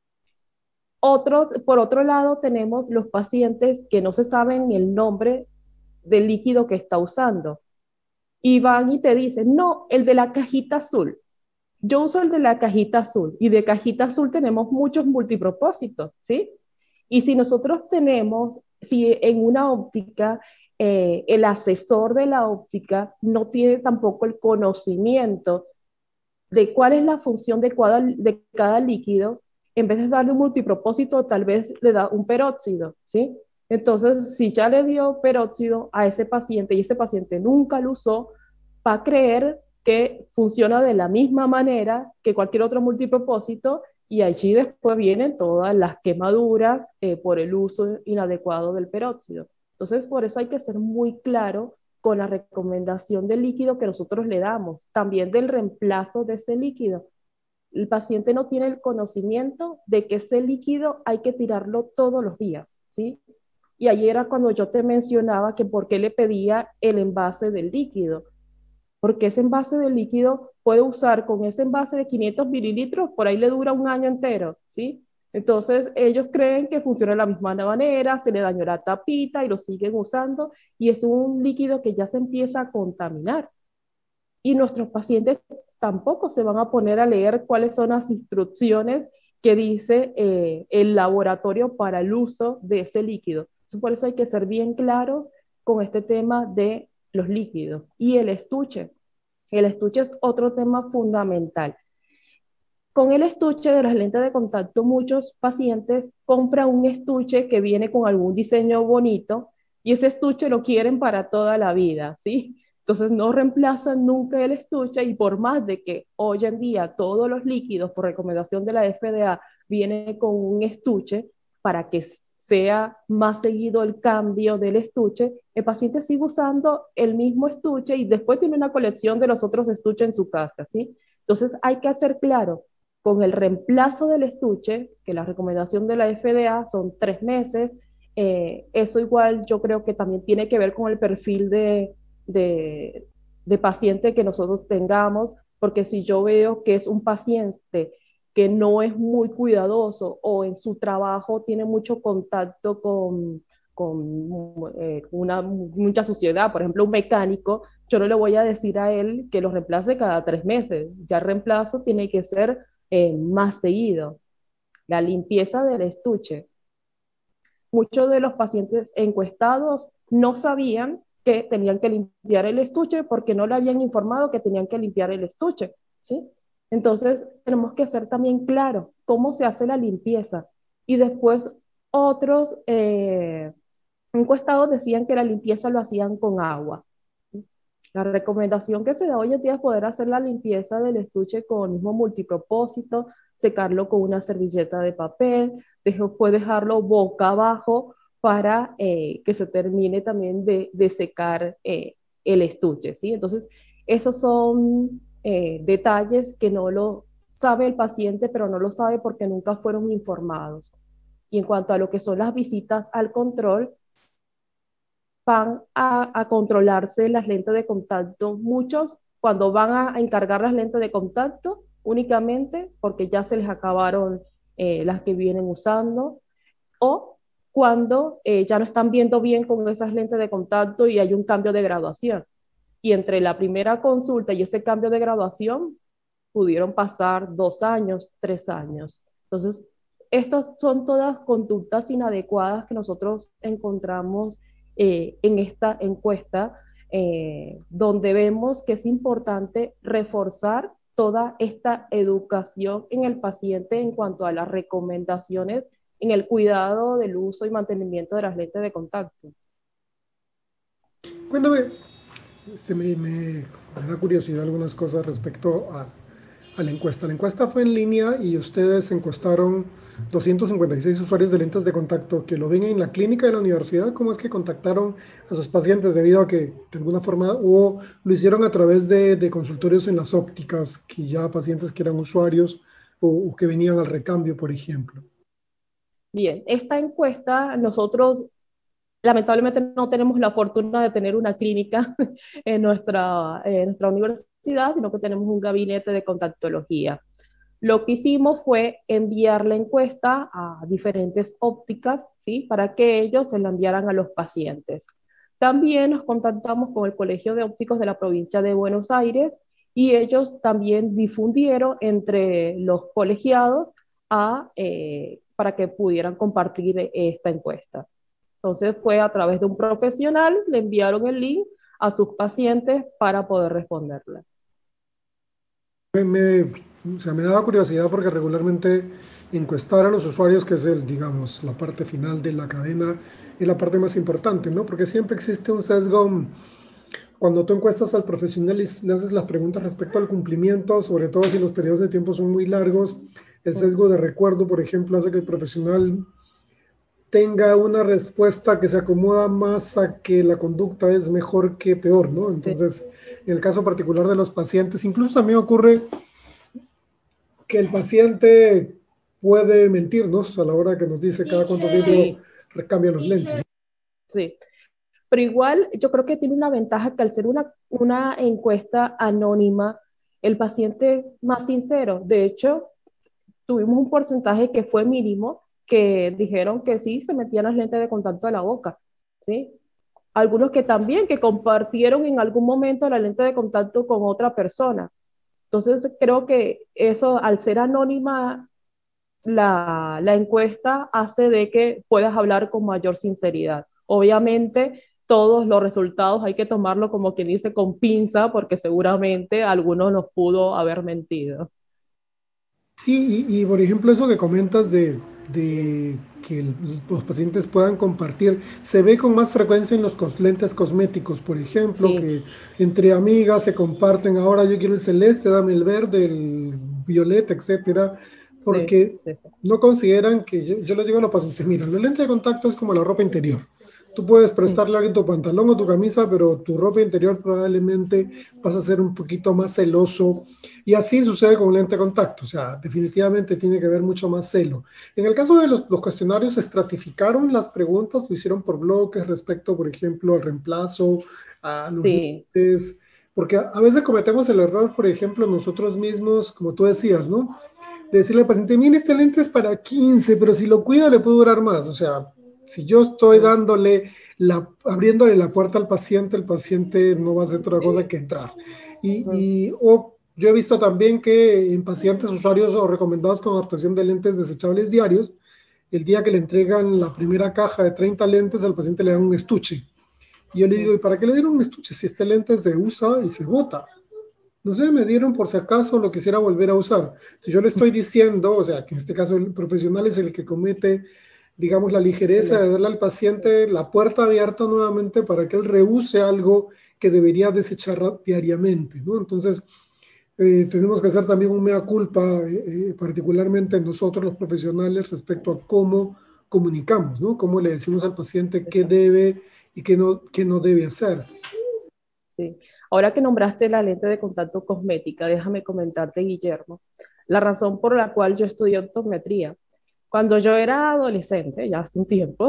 Otro, por otro lado, tenemos los pacientes que no se saben el nombre del líquido que está usando y van y te dicen, no, el de la cajita azul. Yo uso el de la cajita azul y de cajita azul tenemos muchos multipropósitos, ¿sí? Y si nosotros tenemos, si en una óptica eh, el asesor de la óptica no tiene tampoco el conocimiento de cuál es la función de cada, de cada líquido, en vez de darle un multipropósito, tal vez le da un peróxido, ¿sí? Entonces, si ya le dio peróxido a ese paciente y ese paciente nunca lo usó, va a creer que funciona de la misma manera que cualquier otro multipropósito Y allí después vienen todas las quemaduras eh, por el uso inadecuado del peróxido. Entonces, por eso hay que ser muy claro con la recomendación del líquido que nosotros le damos, también del reemplazo de ese líquido. El paciente no tiene el conocimiento de que ese líquido hay que tirarlo todos los días, ¿sí? Y ayer era cuando yo te mencionaba que por qué le pedía el envase del líquido, porque ese envase de líquido puede usar con ese envase de quinientos mililitros, por ahí le dura un año entero, ¿sí? Entonces ellos creen que funciona de la misma manera, se le dañó la tapita y lo siguen usando y es un líquido que ya se empieza a contaminar. Y nuestros pacientes tampoco se van a poner a leer cuáles son las instrucciones que dice eh, el laboratorio para el uso de ese líquido. Entonces, por eso hay que ser bien claros con este tema de los líquidos. Y el estuche. El estuche es otro tema fundamental. Con el estuche de las lentes de contacto, muchos pacientes compran un estuche que viene con algún diseño bonito y ese estuche lo quieren para toda la vida, ¿sí? Entonces no reemplazan nunca el estuche y por más de que hoy en día todos los líquidos por recomendación de la F D A vienen con un estuche para que sea más seguido el cambio del estuche, el paciente sigue usando el mismo estuche y después tiene una colección de los otros estuches en su casa, ¿sí? Entonces hay que hacer claro, con el reemplazo del estuche, que la recomendación de la F D A son tres meses, eh, eso igual yo creo que también tiene que ver con el perfil de, de, de paciente que nosotros tengamos, porque si yo veo que es un paciente que no es muy cuidadoso o en su trabajo tiene mucho contacto con, con eh, una, mucha suciedad, por ejemplo, un mecánico, yo no le voy a decir a él que lo reemplace cada tres meses, ya el reemplazo tiene que ser eh, más seguido. La limpieza del estuche. Muchos de los pacientes encuestados no sabían que tenían que limpiar el estuche porque no le habían informado que tenían que limpiar el estuche, ¿sí? Entonces, tenemos que ser también claros cómo se hace la limpieza. Y después otros eh, encuestados decían que la limpieza lo hacían con agua. La recomendación que se da hoy en día es poder hacer la limpieza del estuche con el mismo multipropósito, secarlo con una servilleta de papel, después dejarlo boca abajo para eh, que se termine también de, de secar eh, el estuche, ¿sí? Entonces, esos son eh, detalles que no lo sabe el paciente, pero no lo sabe porque nunca fueron informados. Y en cuanto a lo que son las visitas al control, van a, a controlarse las lentes de contacto. Muchos, cuando van a, a encargar las lentes de contacto, únicamente porque ya se les acabaron eh, las que vienen usando, o cuando eh, ya no están viendo bien con esas lentes de contacto y hay un cambio de graduación. Y entre la primera consulta y ese cambio de graduación, pudieron pasar dos años, tres años. Entonces, estas son todas conductas inadecuadas que nosotros encontramos eh, en esta encuesta, eh, donde vemos que es importante reforzar toda esta educación en el paciente en cuanto a las recomendaciones en el cuidado del uso y mantenimiento de las lentes de contacto. Cuéntame, este, me, me, me da curiosidad algunas cosas respecto a, a la encuesta. La encuesta fue en línea y ustedes encuestaron doscientos cincuenta y seis usuarios de lentes de contacto que lo ven en la clínica de la universidad. ¿Cómo es que contactaron a sus pacientes debido a que de alguna forma o lo hicieron a través de, de consultorios en las ópticas, que ya pacientes que eran usuarios o, o que venían al recambio, por ejemplo? Bien, esta encuesta nosotros lamentablemente no tenemos la fortuna de tener una clínica en nuestra, en nuestra universidad, sino que tenemos un gabinete de contactología. Lo que hicimos fue enviar la encuesta a diferentes ópticas, ¿sí? Para que ellos se la enviaran a los pacientes. También nos contactamos con el Colegio de Ópticos de la provincia de Buenos Aires y ellos también difundieron entre los colegiados a, eh, para que pudieran compartir esta encuesta. Entonces fue a través de un profesional, le enviaron el link a sus pacientes para poder responderle. Me, me, o sea, me daba curiosidad porque regularmente encuestar a los usuarios, que es el, digamos, la parte final de la cadena, es la parte más importante, ¿no? Porque siempre existe un sesgo cuando tú encuestas al profesional y le haces las preguntas respecto al cumplimiento, sobre todo si los periodos de tiempo son muy largos, El sesgo de recuerdo, por ejemplo, hace que el profesional tenga una respuesta que se acomoda más a que la conducta es mejor que peor, ¿no? Entonces, en el caso particular de los pacientes, incluso también ocurre que el paciente puede mentirnos a la hora que nos dice cada cuánto tiempo sí. recambia los lentes. Sí, pero igual yo creo que tiene una ventaja que al ser una, una encuesta anónima, el paciente es más sincero. De hecho, tuvimos un porcentaje que fue mínimo, que dijeron que sí, se metían las lentes de contacto a la boca, ¿sí? Algunos que también, que compartieron en algún momento la lente de contacto con otra persona. Entonces, creo que eso, al ser anónima, la, la encuesta hace de que puedas hablar con mayor sinceridad. Obviamente, todos los resultados hay que tomarlo como quien dice con pinza, porque seguramente alguno nos pudo haber mentido. Sí, y, y por ejemplo eso que comentas de, de que el, los pacientes puedan compartir, se ve con más frecuencia en los cos, lentes cosméticos, por ejemplo, sí. que entre amigas se comparten, ahora yo quiero el celeste, dame el verde, el violeta, etcétera, porque sí, sí, sí. no consideran que, yo, yo les digo a los pacientes, mira, la lente de contacto es como la ropa interior. Tú puedes prestarle a alguien tu pantalón o tu camisa, pero tu ropa interior probablemente vas a ser un poquito más celoso. Y así sucede con lente de contacto. O sea, definitivamente tiene que haber mucho más celo. En el caso de los, los cuestionarios, se estratificaron las preguntas, lo hicieron por bloques respecto, por ejemplo, al reemplazo, a los sí. lentes. Porque a, a veces cometemos el error, por ejemplo, nosotros mismos, como tú decías, ¿no? De decirle al paciente, mire, este lente es para quince, pero si lo cuida le puede durar más. O sea, si yo estoy dándole, la, abriéndole la puerta al paciente, el paciente no va a hacer otra cosa que entrar. Y, y o yo he visto también que en pacientes usuarios o recomendados con adaptación de lentes desechables diarios, el día que le entregan la primera caja de treinta lentes, al paciente le dan un estuche. Y yo le digo, ¿y para qué le dieron un estuche si este lente se usa y se bota? No sé, me dieron por si acaso lo quisiera volver a usar. Si yo le estoy diciendo, o sea, que en este caso el profesional es el que comete, digamos, la ligereza de darle al paciente la puerta abierta nuevamente para que él reuse algo que debería desechar diariamente, ¿no? Entonces, eh, tenemos que hacer también un mea culpa, eh, eh, particularmente nosotros los profesionales, respecto a cómo comunicamos, ¿no? Cómo le decimos al paciente qué debe y qué no, qué no debe hacer. Sí. Ahora que nombraste la lente de contacto cosmética, déjame comentarte, Guillermo, la razón por la cual yo estudié optometría. Cuando yo era adolescente, ya hace un tiempo,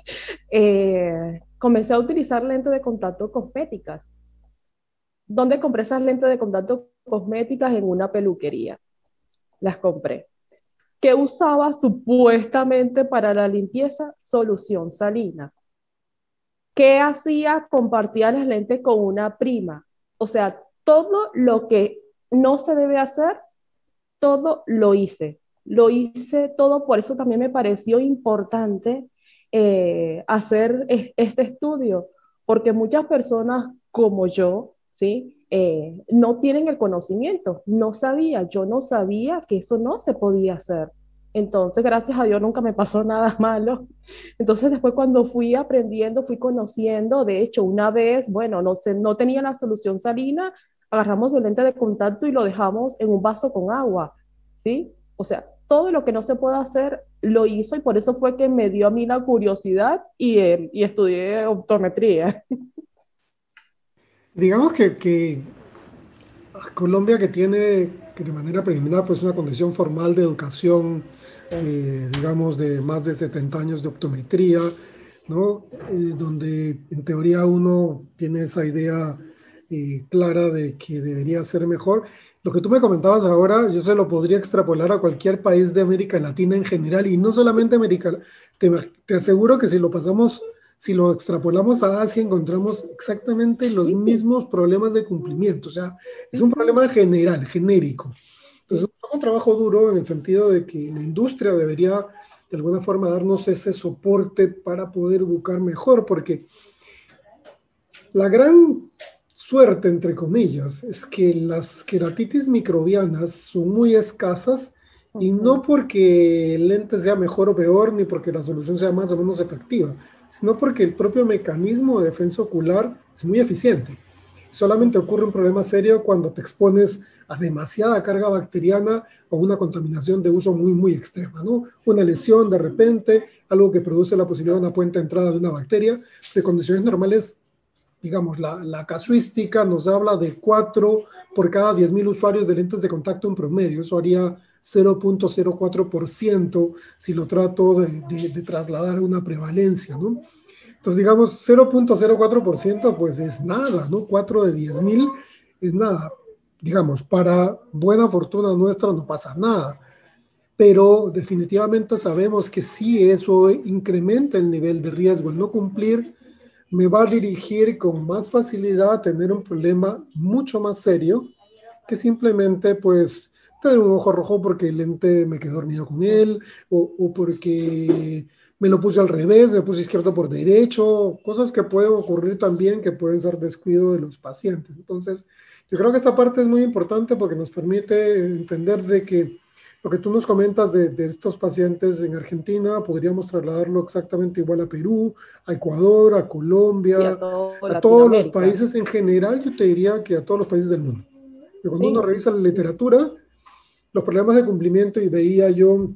eh, comencé a utilizar lentes de contacto cosméticas. ¿Dónde compré esas lentes de contacto cosméticas? En una peluquería. Las compré. ¿Qué usaba supuestamente para la limpieza? Solución salina. ¿Qué hacía? Compartía las lentes con una prima. O sea, todo lo que no se debe hacer, todo lo hice. Lo hice todo, por eso también me pareció importante eh, hacer es, este estudio, porque muchas personas como yo, ¿sí? Eh, no tienen el conocimiento, no sabía, yo no sabía que eso no se podía hacer. Entonces, gracias a Dios nunca me pasó nada malo. Entonces, después cuando fui aprendiendo, fui conociendo, de hecho, una vez, bueno, no, sé, no tenía la solución salina, agarramos el lente de contacto y lo dejamos en un vaso con agua, ¿sí? O sea, todo lo que no se puede hacer lo hizo y por eso fue que me dio a mí la curiosidad y, eh, y estudié optometría. Digamos que, que Colombia, que tiene que de manera preliminar pues una condición formal de educación, eh, digamos, de más de setenta años de optometría, ¿no? Eh, donde en teoría uno tiene esa idea eh, clara de que debería ser mejor. Lo que tú me comentabas ahora, yo se lo podría extrapolar a cualquier país de América Latina en general, y no solamente América. Te, te aseguro que si lo pasamos, si lo extrapolamos a Asia, encontramos exactamente los sí. mismos problemas de cumplimiento. O sea, es un problema general, genérico. Entonces, es un trabajo duro en el sentido de que la industria debería de alguna forma darnos ese soporte para poder educar mejor, porque la gran suerte, entre comillas, es que las queratitis microbianas son muy escasas, y no porque el lente sea mejor o peor, ni porque la solución sea más o menos efectiva, sino porque el propio mecanismo de defensa ocular es muy eficiente. Solamente ocurre un problema serio cuando te expones a demasiada carga bacteriana o una contaminación de uso muy, muy extrema, ¿no? Una lesión de repente, algo que produce la posibilidad de una puente de entrada de una bacteria. De condiciones normales, digamos, la, la casuística nos habla de cuatro por cada diez mil usuarios de lentes de contacto en promedio. Eso haría cero punto cero cuatro por ciento si lo trato de, de, de trasladar a una prevalencia, ¿no? Entonces, digamos, cero punto cero cuatro por ciento, pues es nada, ¿no? cuatro de diez mil es nada. Digamos, para buena fortuna nuestra no pasa nada, pero definitivamente sabemos que si eso incrementa el nivel de riesgo, el no cumplir me va a dirigir con más facilidad a tener un problema mucho más serio que simplemente, pues, tener un ojo rojo porque el lente me quedé dormido con él, o, o porque me lo puse al revés, me puse izquierdo por derecho, cosas que pueden ocurrir también, que pueden ser descuido de los pacientes. Entonces, yo creo que esta parte es muy importante porque nos permite entender de que lo que tú nos comentas de, de estos pacientes en Argentina, podríamos trasladarlo exactamente igual a Perú, a Ecuador, a Sí, a Colombia, toda a todos los Latinoamérica. países en general, yo te diría que a todos los países del mundo. Y cuando uno Sí, sí, revisa la sí. literatura, los problemas de cumplimiento, y veía yo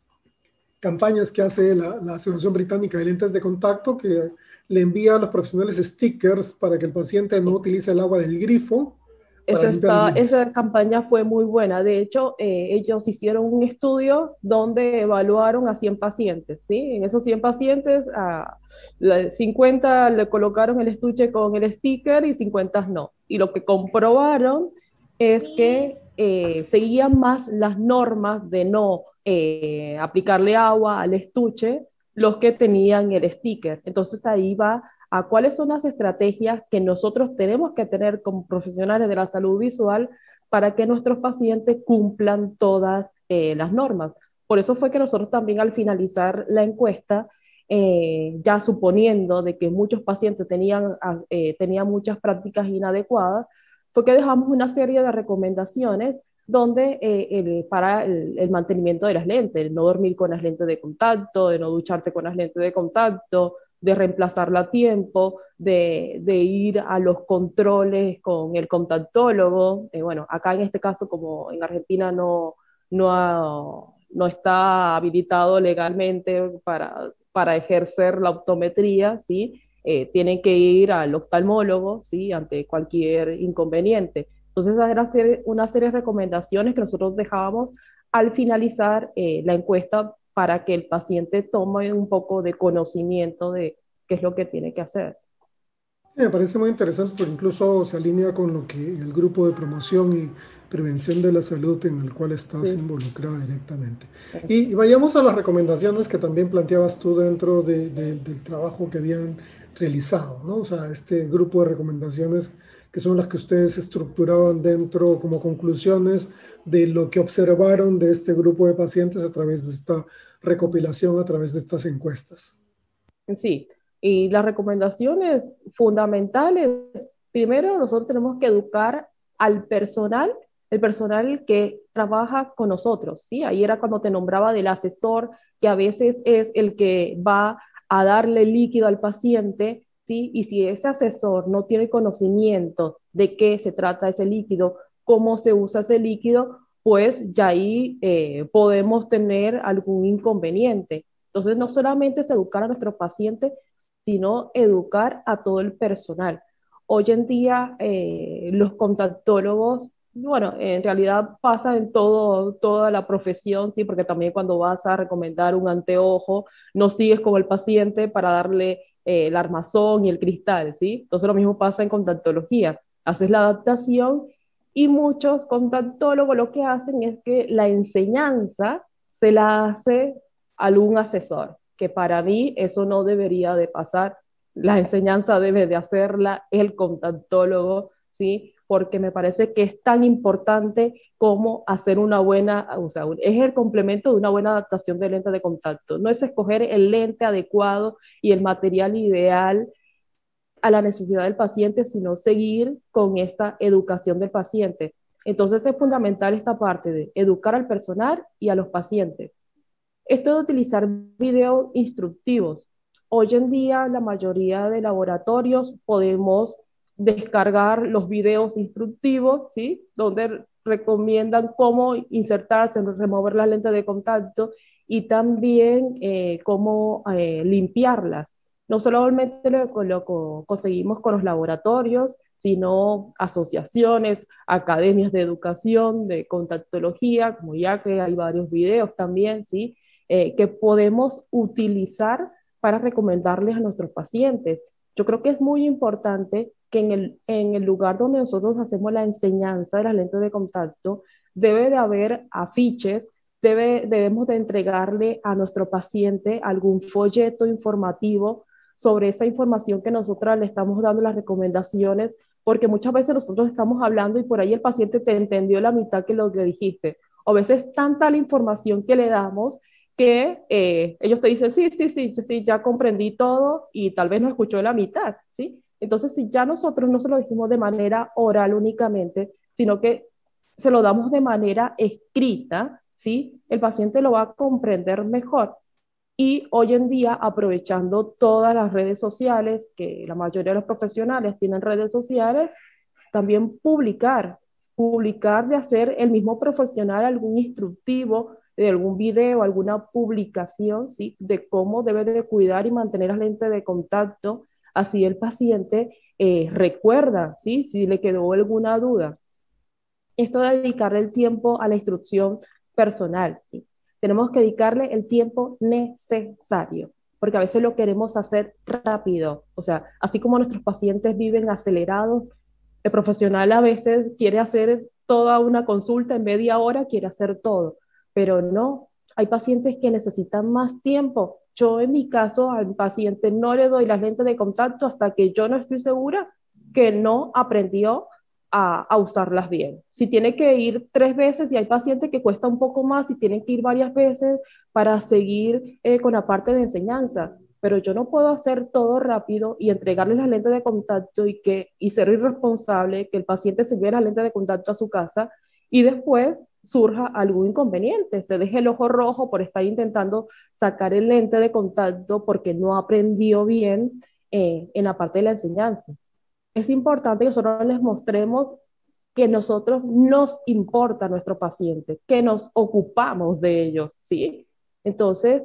campañas que hace la, la Asociación Británica de Lentes de Contacto, que le envía a los profesionales stickers para que el paciente no utilice el agua del grifo para Esa, limpiar los está, lentes. esa campaña fue muy buena. De hecho, eh, ellos hicieron un estudio donde evaluaron a cien pacientes, ¿sí? En esos cien pacientes, a la- cincuenta le colocaron el estuche con el sticker y cincuenta no. Y lo que comprobaron es que eh, seguían más las normas de no eh, aplicarle agua al estuche los que tenían el sticker. Entonces ahí va a cuáles son las estrategias que nosotros tenemos que tener como profesionales de la salud visual para que nuestros pacientes cumplan todas eh, las normas. Por eso fue que nosotros también al finalizar la encuesta, eh, ya suponiendo de que muchos pacientes tenían, eh, tenían muchas prácticas inadecuadas, fue que dejamos una serie de recomendaciones donde eh, el, para el, el, mantenimiento de las lentes, el no dormir con las lentes de contacto, de no ducharte con las lentes de contacto, de reemplazarla a tiempo, de, de ir a los controles con el contactólogo. Eh, bueno, acá en este caso, como en Argentina no, no, ha, no está habilitado legalmente para, para ejercer la optometría, ¿sí? Eh, tienen que ir al oftalmólogo, ¿sí? Ante cualquier inconveniente. Entonces, esa era una serie de recomendaciones que nosotros dejábamos al finalizar eh, la encuesta para que el paciente tome un poco de conocimiento de qué es lo que tiene que hacer. Me parece muy interesante porque incluso se alinea con lo que el grupo de promoción y prevención de la salud en el cual estás Sí, involucrada directamente. Y, y vayamos a las recomendaciones que también planteabas tú dentro de, de, del trabajo que habían realizado, ¿no? O sea, este grupo de recomendaciones que son las que ustedes estructuraban dentro como conclusiones de lo que observaron de este grupo de pacientes a través de esta recopilación, a través de estas encuestas. sí. Y las recomendaciones fundamentales, primero nosotros tenemos que educar al personal, el personal que trabaja con nosotros, ¿sí? Ahí era cuando te nombraba del asesor, que a veces es el que va a darle líquido al paciente, ¿sí? Y si ese asesor no tiene conocimiento de qué se trata ese líquido, cómo se usa ese líquido, pues ya ahí eh, podemos tener algún inconveniente. Entonces, no solamente es educar a nuestros pacientes, sino educar a todo el personal. Hoy en día, eh, los contactólogos, bueno, en realidad pasa en todo, toda la profesión, sí, porque también cuando vas a recomendar un anteojo, no sigues con el paciente para darle eh, el armazón y el cristal, ¿sí? Entonces lo mismo pasa en contactología. Haces la adaptación y muchos contactólogos lo que hacen es que la enseñanza se la hace algún asesor, que para mí eso no debería de pasar. La enseñanza debe de hacerla el contactólogo, ¿sí? Porque me parece que es tan importante como hacer una buena, o sea, es el complemento de una buena adaptación de lente de contacto. No es escoger el lente adecuado y el material ideal a la necesidad del paciente, sino seguir con esta educación del paciente. Entonces es fundamental esta parte de educar al personal y a los pacientes. Esto de utilizar videos instructivos. Hoy en día la mayoría de laboratorios podemos descargar los videos instructivos, ¿sí? Donde recomiendan cómo insertarse, remover las lentes de contacto y también eh, cómo eh, limpiarlas. No solamente lo, lo conseguimos con los laboratorios, sino asociaciones, academias de educación, de contactología, como ya que hay varios videos también, ¿sí? Eh, que podemos utilizar para recomendarles a nuestros pacientes. Yo creo que es muy importante que en el, en el lugar donde nosotros hacemos la enseñanza de las lentes de contacto, debe de haber afiches, debe, debemos de entregarle a nuestro paciente algún folleto informativo sobre esa información que nosotros le estamos dando, las recomendaciones, porque muchas veces nosotros estamos hablando y por ahí el paciente te entendió la mitad que lo que dijiste. O a veces tanta la información que le damos que eh, ellos te dicen, sí, sí, sí, sí, ya comprendí todo y tal vez no escuchó la mitad, ¿sí? Entonces, si ya nosotros no se lo dijimos de manera oral únicamente, sino que se lo damos de manera escrita, ¿sí? El paciente lo va a comprender mejor. Y hoy en día, aprovechando todas las redes sociales, que la mayoría de los profesionales tienen redes sociales, también publicar, publicar de hacer el mismo profesional algún instructivo, de algún video, alguna publicación, ¿sí? De cómo debe de cuidar y mantener las lentes de contacto, así el paciente eh, recuerda, ¿sí? Si le quedó alguna duda. Esto de dedicarle el tiempo a la instrucción personal, ¿sí? Tenemos que dedicarle el tiempo necesario, porque a veces lo queremos hacer rápido, o sea, así como nuestros pacientes viven acelerados, el profesional a veces quiere hacer toda una consulta en media hora, quiere hacer todo, pero no, hay pacientes que necesitan más tiempo. Yo en mi caso al paciente no le doy las lentes de contacto hasta que yo no estoy segura que no aprendió a, a usarlas bien. Si tiene que ir tres veces y hay pacientes que cuesta un poco más y tienen que ir varias veces para seguir eh, con la parte de enseñanza, pero yo no puedo hacer todo rápido y entregarles las lentes de contacto y, que, y ser irresponsable, que el paciente se lleve las lentes de contacto a su casa y después surja algún inconveniente, se deje el ojo rojo por estar intentando sacar el lente de contacto porque no aprendió bien eh, en la parte de la enseñanza. Es importante que nosotros les mostremos que nosotros nos importa nuestro paciente, que nos ocupamos de ellos, ¿sí? Entonces,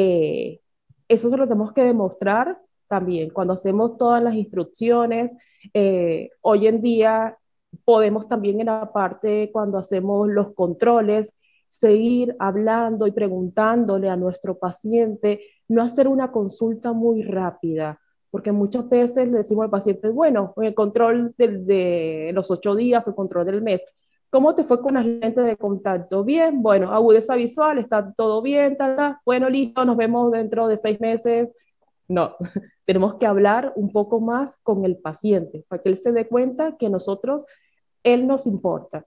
eh, eso se lo tenemos que demostrar también cuando hacemos todas las instrucciones. Eh, hoy en día podemos también en la parte cuando hacemos los controles, seguir hablando y preguntándole a nuestro paciente, no hacer una consulta muy rápida, porque muchas veces le decimos al paciente, bueno, el control de, de los ocho días, el control del mes, ¿cómo te fue con las lentes de contacto? Bien, bueno, agudeza visual, está todo bien, tal, tal. Bueno, listo, nos vemos dentro de seis meses. No, tenemos que hablar un poco más con el paciente para que él se dé cuenta que nosotros, él nos importa.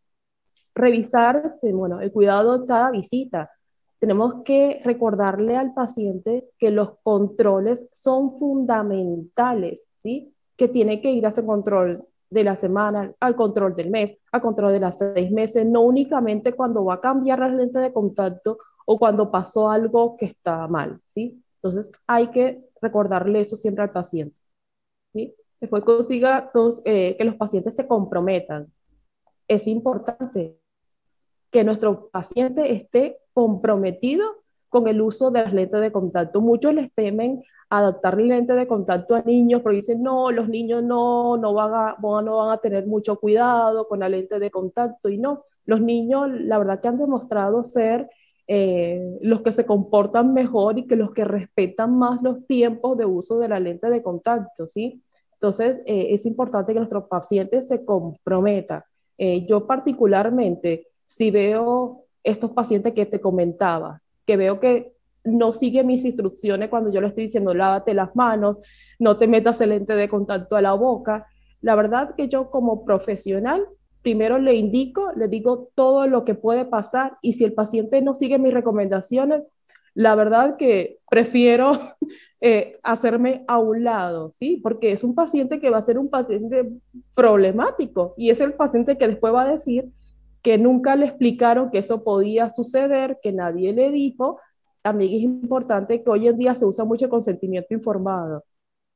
Revisar, bueno, el cuidado de cada visita. Tenemos que recordarle al paciente que los controles son fundamentales, ¿sí? Que tiene que ir a ese control de la semana, al control del mes, al control de las seis meses, no únicamente cuando va a cambiar las lentes de contacto o cuando pasó algo que está mal, ¿sí? Entonces hay que recordarle eso siempre al paciente, ¿sí? Después consiga eh, que los pacientes se comprometan. Es importante que nuestro paciente esté comprometido con el uso de las lentes de contacto. Muchos les temen adaptar lentes de contacto a niños porque dicen, no, los niños no, no, van a, no van a tener mucho cuidado con la lente de contacto. Y no, los niños la verdad que han demostrado ser eh, los que se comportan mejor y que los que respetan más los tiempos de uso de la lente de contacto, ¿sí? Entonces, eh, es importante que nuestro paciente se comprometa. Eh, yo particularmente, si veo estos pacientes que te comentaba, que veo que no sigue mis instrucciones cuando yo le estoy diciendo lávate las manos, no te metas el lente de contacto a la boca, la verdad que yo como profesional primero le indico, le digo todo lo que puede pasar y si el paciente no sigue mis recomendaciones, la verdad que prefiero eh, hacerme a un lado, ¿sí? Porque es un paciente que va a ser un paciente problemático y es el paciente que después va a decir que nunca le explicaron que eso podía suceder, que nadie le dijo. También es importante que hoy en día se usa mucho el consentimiento informado.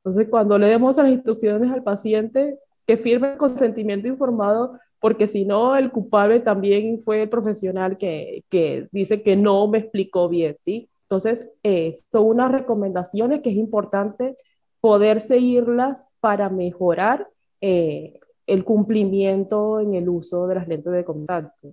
Entonces, cuando le demos las instrucciones al paciente, que firme el consentimiento informado, porque si no, el culpable también fue el profesional que, que dice que no me explicó bien, ¿sí? Entonces, eh, son unas recomendaciones que es importante poder seguirlas para mejorar eh, el cumplimiento en el uso de las lentes de contacto.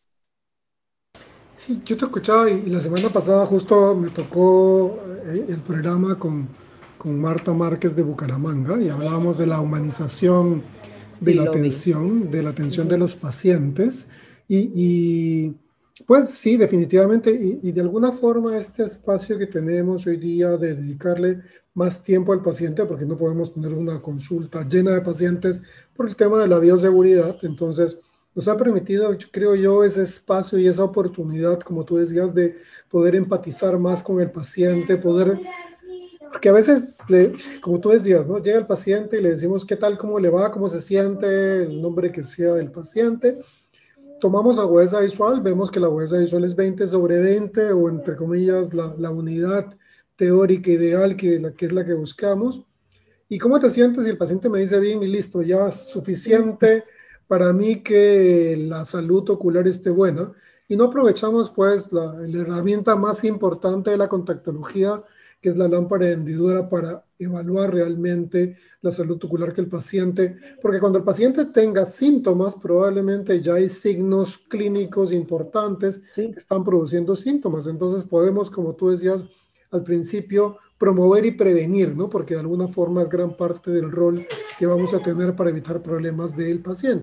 Sí, yo te escuchaba y, y la semana pasada justo me tocó eh, el programa con, con Marta Márquez de Bucaramanga y hablábamos de la humanización de Sí, la lo vi. atención, de la Uh atención de -huh. los pacientes y, y, pues sí, definitivamente y, y de alguna forma este espacio que tenemos hoy día de dedicarle más tiempo al paciente, porque no podemos tener una consulta llena de pacientes por el tema de la bioseguridad, entonces nos ha permitido, creo yo, ese espacio y esa oportunidad, como tú decías, de poder empatizar más con el paciente, poder, porque a veces, le, como tú decías, ¿no? Llega el paciente y le decimos qué tal, cómo le va, cómo se siente, el nombre que sea del paciente. Tomamos agudeza visual, vemos que la agudeza visual es veinte sobre veinte o entre comillas la, la unidad teórica ideal que, la, que es la que buscamos. ¿Y cómo te sientes? Y el paciente me dice bien y listo, ya es suficiente para mí que la salud ocular esté buena. Y no aprovechamos pues la, la herramienta más importante de la contactología, que es la lámpara de hendidura para evaluar realmente la salud ocular que el paciente, porque cuando el paciente tenga síntomas, probablemente ya hay signos clínicos importantes que Sí. están produciendo síntomas. Entonces podemos, como tú decías al principio, promover y prevenir, ¿no? Porque de alguna forma es gran parte del rol que vamos a tener para evitar problemas del paciente.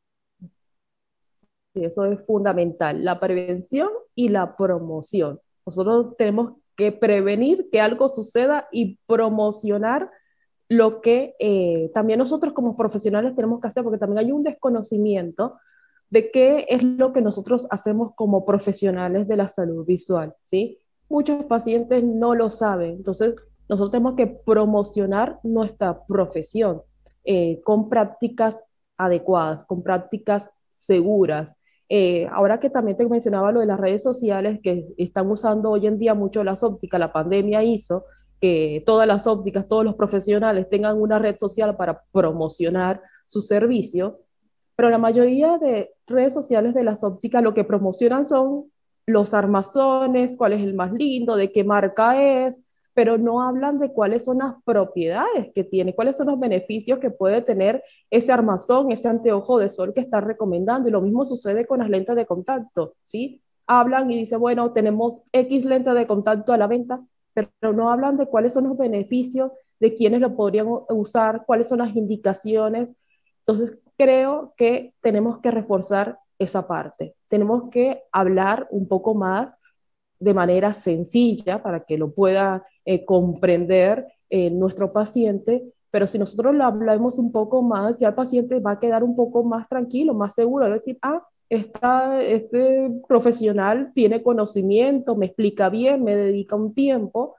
Sí, eso es fundamental, la prevención y la promoción. Nosotros tenemos que prevenir que algo suceda y promocionar lo que eh, también nosotros como profesionales tenemos que hacer, porque también hay un desconocimiento de qué es lo que nosotros hacemos como profesionales de la salud visual, ¿sí? Muchos pacientes no lo saben, entonces nosotros tenemos que promocionar nuestra profesión eh, con prácticas adecuadas, con prácticas seguras. Eh, ahora que también te mencionaba lo de las redes sociales que están usando hoy en día mucho las ópticas, la pandemia hizo que todas las ópticas, todos los profesionales tengan una red social para promocionar su servicio, pero la mayoría de redes sociales de las ópticas lo que promocionan son los armazones, cuál es el más lindo, de qué marca es, pero no hablan de cuáles son las propiedades que tiene, cuáles son los beneficios que puede tener ese armazón, ese anteojo de sol que está recomendando. Y lo mismo sucede con las lentes de contacto, ¿sí? Hablan y dicen, bueno, tenemos X lentes de contacto a la venta, pero no hablan de cuáles son los beneficios, de quiénes lo podrían usar, cuáles son las indicaciones. Entonces, creo que tenemos que reforzar esa parte. Tenemos que hablar un poco más de manera sencilla para que lo pueda eh, comprender eh, nuestro paciente, pero si nosotros lo hablamos un poco más, ya el paciente va a quedar un poco más tranquilo, más seguro, de decir, ah, esta, este profesional tiene conocimiento, me explica bien, me dedica un tiempo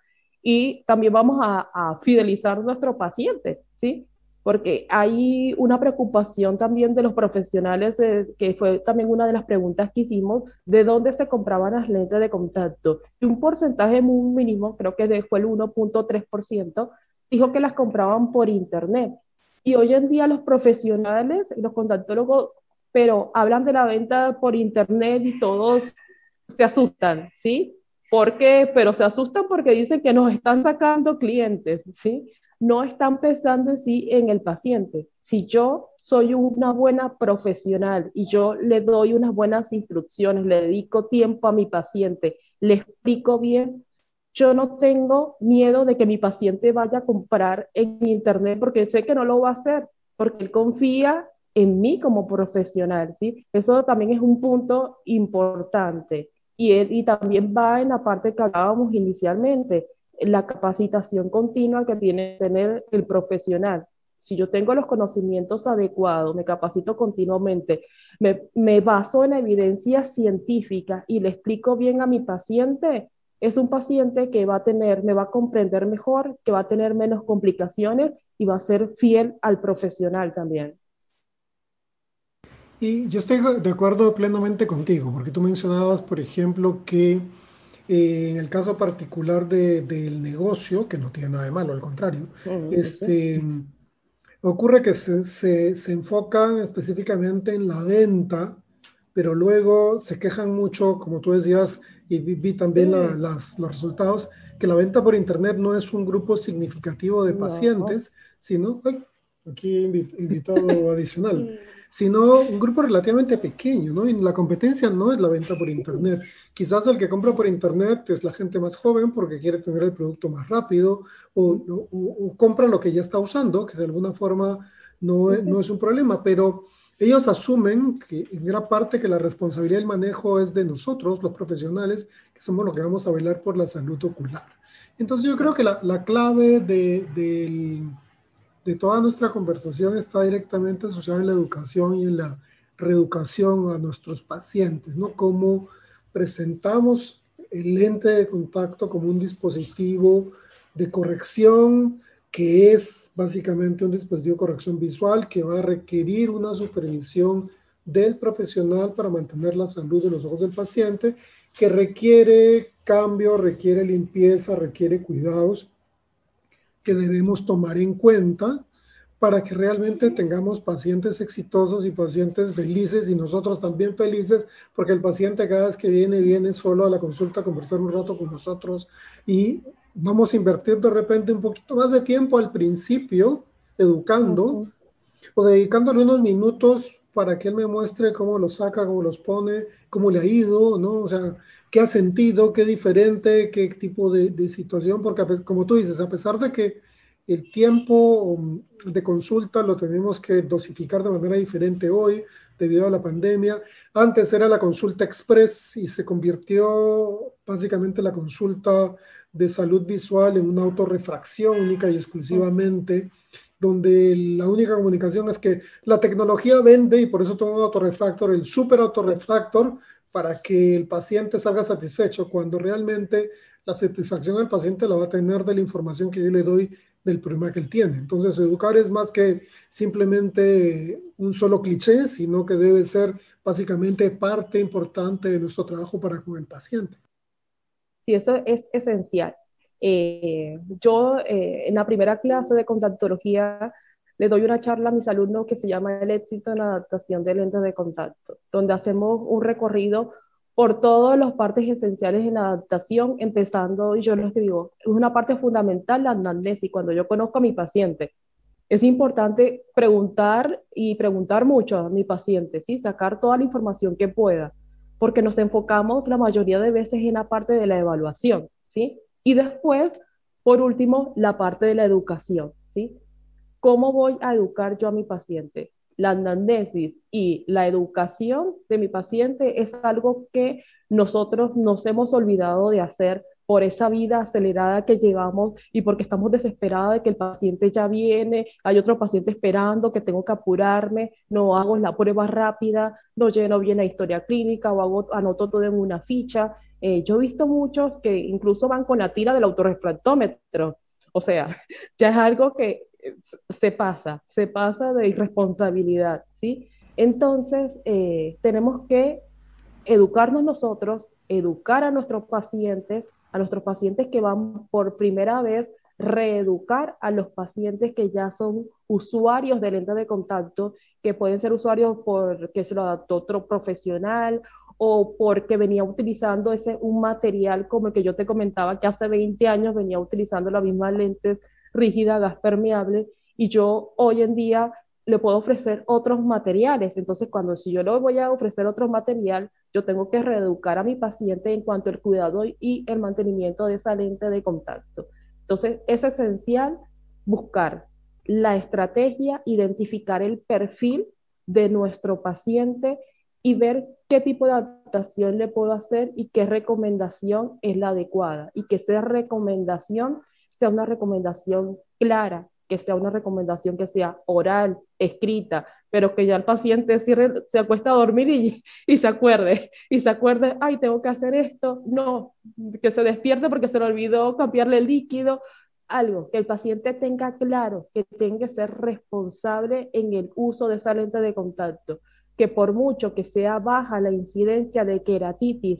y también vamos a, a fidelizar a nuestro paciente, ¿sí? Porque hay una preocupación también de los profesionales, eh, que fue también una de las preguntas que hicimos, de dónde se compraban las lentes de contacto. Y un porcentaje muy mínimo, creo que de, fue el uno punto tres por ciento, dijo que las compraban por internet. Y hoy en día los profesionales, los contactólogos, pero hablan de la venta por internet y todos se asustan, ¿sí? ¿Por qué? Pero se asustan porque dicen que nos están sacando clientes, ¿sí? No están pensando en sí en el paciente. Si yo soy una buena profesional y yo le doy unas buenas instrucciones, le dedico tiempo a mi paciente, le explico bien, yo no tengo miedo de que mi paciente vaya a comprar en internet porque sé que no lo va a hacer, porque él confía en mí como profesional, ¿sí? Eso también es un punto importante. Y, y también va en la parte que hablábamos inicialmente, la capacitación continua que tiene que tener el profesional. Si yo tengo los conocimientos adecuados, me capacito continuamente, me, me baso en evidencia científica y le explico bien a mi paciente, es un paciente que va a tener, me va a comprender mejor, que va a tener menos complicaciones y va a ser fiel al profesional también. Y yo estoy de acuerdo plenamente contigo, porque tú mencionabas, por ejemplo, que Eh, en el caso particular de- del negocio, que no tiene nada de malo, al contrario, Mm, eso. este, ocurre que se, se, se enfocan específicamente en la venta, pero luego se quejan mucho, como tú decías, y vi, vi también la- Sí, las, los resultados, que la venta por Internet no es un grupo significativo de no. pacientes, sino, ay, aquí invi- invitado adicional, Mm, sino un grupo relativamente pequeño, ¿no? Y la competencia no es la venta por Internet. Quizás el que compra por Internet es la gente más joven porque quiere tener el producto más rápido o, o- o compra lo que ya está usando, que de alguna forma no es, no sí, es un problema, pero ellos asumen que en gran parte que la responsabilidad del manejo es de nosotros, los profesionales, que somos los que vamos a velar por la salud ocular. Entonces yo creo sí. que la, la clave de, del- de toda nuestra conversación está directamente asociada en la educación y en la reeducación a nuestros pacientes, ¿no? Cómo presentamos el lente de contacto como un dispositivo de corrección que es básicamente un dispositivo de corrección visual que va a requerir una supervisión del profesional para mantener la salud de los ojos del paciente, que requiere cambio, requiere limpieza, requiere cuidados que debemos tomar en cuenta para que realmente tengamos pacientes exitosos y pacientes felices y nosotros también felices, porque el paciente cada vez que viene, viene solo a la consulta a conversar un rato con nosotros y vamos a invertir de repente un poquito más de tiempo al principio educando Ujú. o dedicándole unos minutos para que él me muestre cómo los saca, cómo los pone, cómo le ha ido, ¿no? O sea, qué ha sentido, qué diferente, qué tipo de, de situación, porque como tú dices, a pesar de que el tiempo de consulta lo tenemos que dosificar de manera diferente hoy debido a la pandemia. Antes era la consulta express y se convirtió básicamente la consulta de salud visual en una autorrefracción única y exclusivamente donde la única comunicación es que la tecnología vende y por eso tengo un autorrefractor, el super autorrefractor, para que el paciente salga satisfecho, cuando realmente la satisfacción del paciente la va a tener de la información que yo le doy del problema que él tiene. Entonces, educar es más que simplemente un solo cliché, sino que debe ser básicamente parte importante de nuestro trabajo para con el paciente. Sí, eso es esencial. Eh, yo eh, en la primera clase de contactología le doy una charla a mis alumnos que se llama El éxito en la adaptación de lentes de contacto, donde hacemos un recorrido por todas las partes esenciales en la adaptación, empezando, y yo les digo, es una parte fundamental la anamnesis, cuando yo conozco a mi paciente. Es importante preguntar y preguntar mucho a mi paciente, ¿sí? Sacar toda la información que pueda, porque nos enfocamos la mayoría de veces en la parte de la evaluación, ¿sí? Y después, por último, la parte de la educación, ¿sí? ¿Cómo voy a educar yo a mi paciente? La anamnesis y la educación de mi paciente es algo que nosotros nos hemos olvidado de hacer por esa vida acelerada que llevamos y porque estamos desesperados de que el paciente ya viene, hay otro paciente esperando, que tengo que apurarme, no hago la prueba rápida, no lleno bien la historia clínica o hago, anoto todo en una ficha. Eh, yo he visto muchos que incluso van con la tira del autorrefractómetro. O sea, ya es algo que se pasa, se pasa de irresponsabilidad, ¿sí? Entonces, eh, tenemos que educarnos nosotros, educar a nuestros pacientes, a nuestros pacientes que van por primera vez, reeducar a los pacientes que ya son usuarios de lentes de contacto, que pueden ser usuarios porque se lo adaptó otro profesional o porque venía utilizando ese, un material como el que yo te comentaba, que hace veinte años venía utilizando las mismas lentes rígidas, gas permeable, y yo hoy en día le puedo ofrecer otros materiales. Entonces, cuando si yo le voy a ofrecer otro material, yo tengo que reeducar a mi paciente en cuanto al cuidado y el mantenimiento de esa lente de contacto. Entonces, es esencial buscar la estrategia, identificar el perfil de nuestro paciente y ver qué tipo de adaptación le puedo hacer y qué recomendación es la adecuada. Y que esa recomendación sea una recomendación clara, que sea una recomendación que sea oral, escrita, pero que ya el paciente cierre, se acuesta a dormir y, y se acuerde, y se acuerde, ay, tengo que hacer esto, no, que se despierte porque se le olvidó cambiarle el líquido, algo, que el paciente tenga claro, que tenga que ser responsable en el uso de esa lente de contacto, que por mucho que sea baja la incidencia de queratitis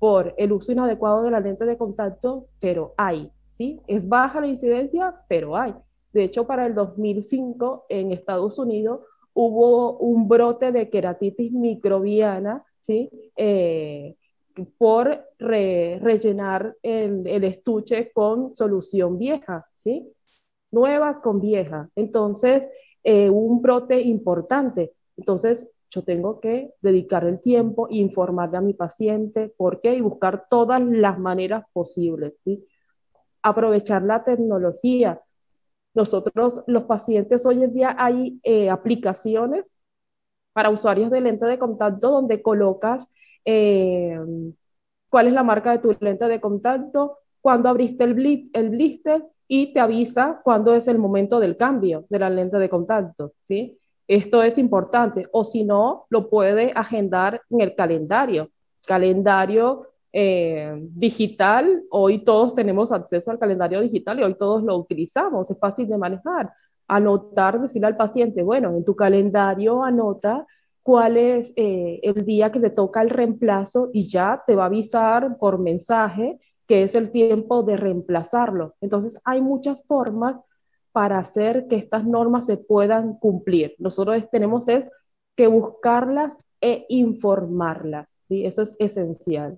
por el uso inadecuado de la lente de contacto, pero hay, ¿sí? Es baja la incidencia, pero hay. De hecho, para el dos mil cinco en Estados Unidos hubo un brote de queratitis microbiana, ¿sí? Eh, por re, rellenar el, el, estuche con solución vieja, ¿sí? Nueva con vieja. Entonces, eh, un brote importante. Entonces, yo tengo que dedicar el tiempo, informarle a mi paciente por qué y buscar todas las maneras posibles, ¿sí? Aprovechar la tecnología. Nosotros, los pacientes, hoy en día hay eh, aplicaciones para usuarios de lente de contacto donde colocas eh, cuál es la marca de tu lente de contacto, cuándo abriste el, bli el blister y te avisa cuándo es el momento del cambio de la lente de contacto, ¿sí? Esto es importante, o si no, lo puede agendar en el calendario. Calendario eh, digital, hoy todos tenemos acceso al calendario digital y hoy todos lo utilizamos, es fácil de manejar. Anotar, decirle al paciente, bueno, en tu calendario anota cuál es eh, el día que te toca el reemplazo y ya te va a avisar por mensaje que es el tiempo de reemplazarlo. Entonces, hay muchas formas para hacer que estas normas se puedan cumplir. Nosotros tenemos es que buscarlas e informarlas, ¿sí? Eso es esencial.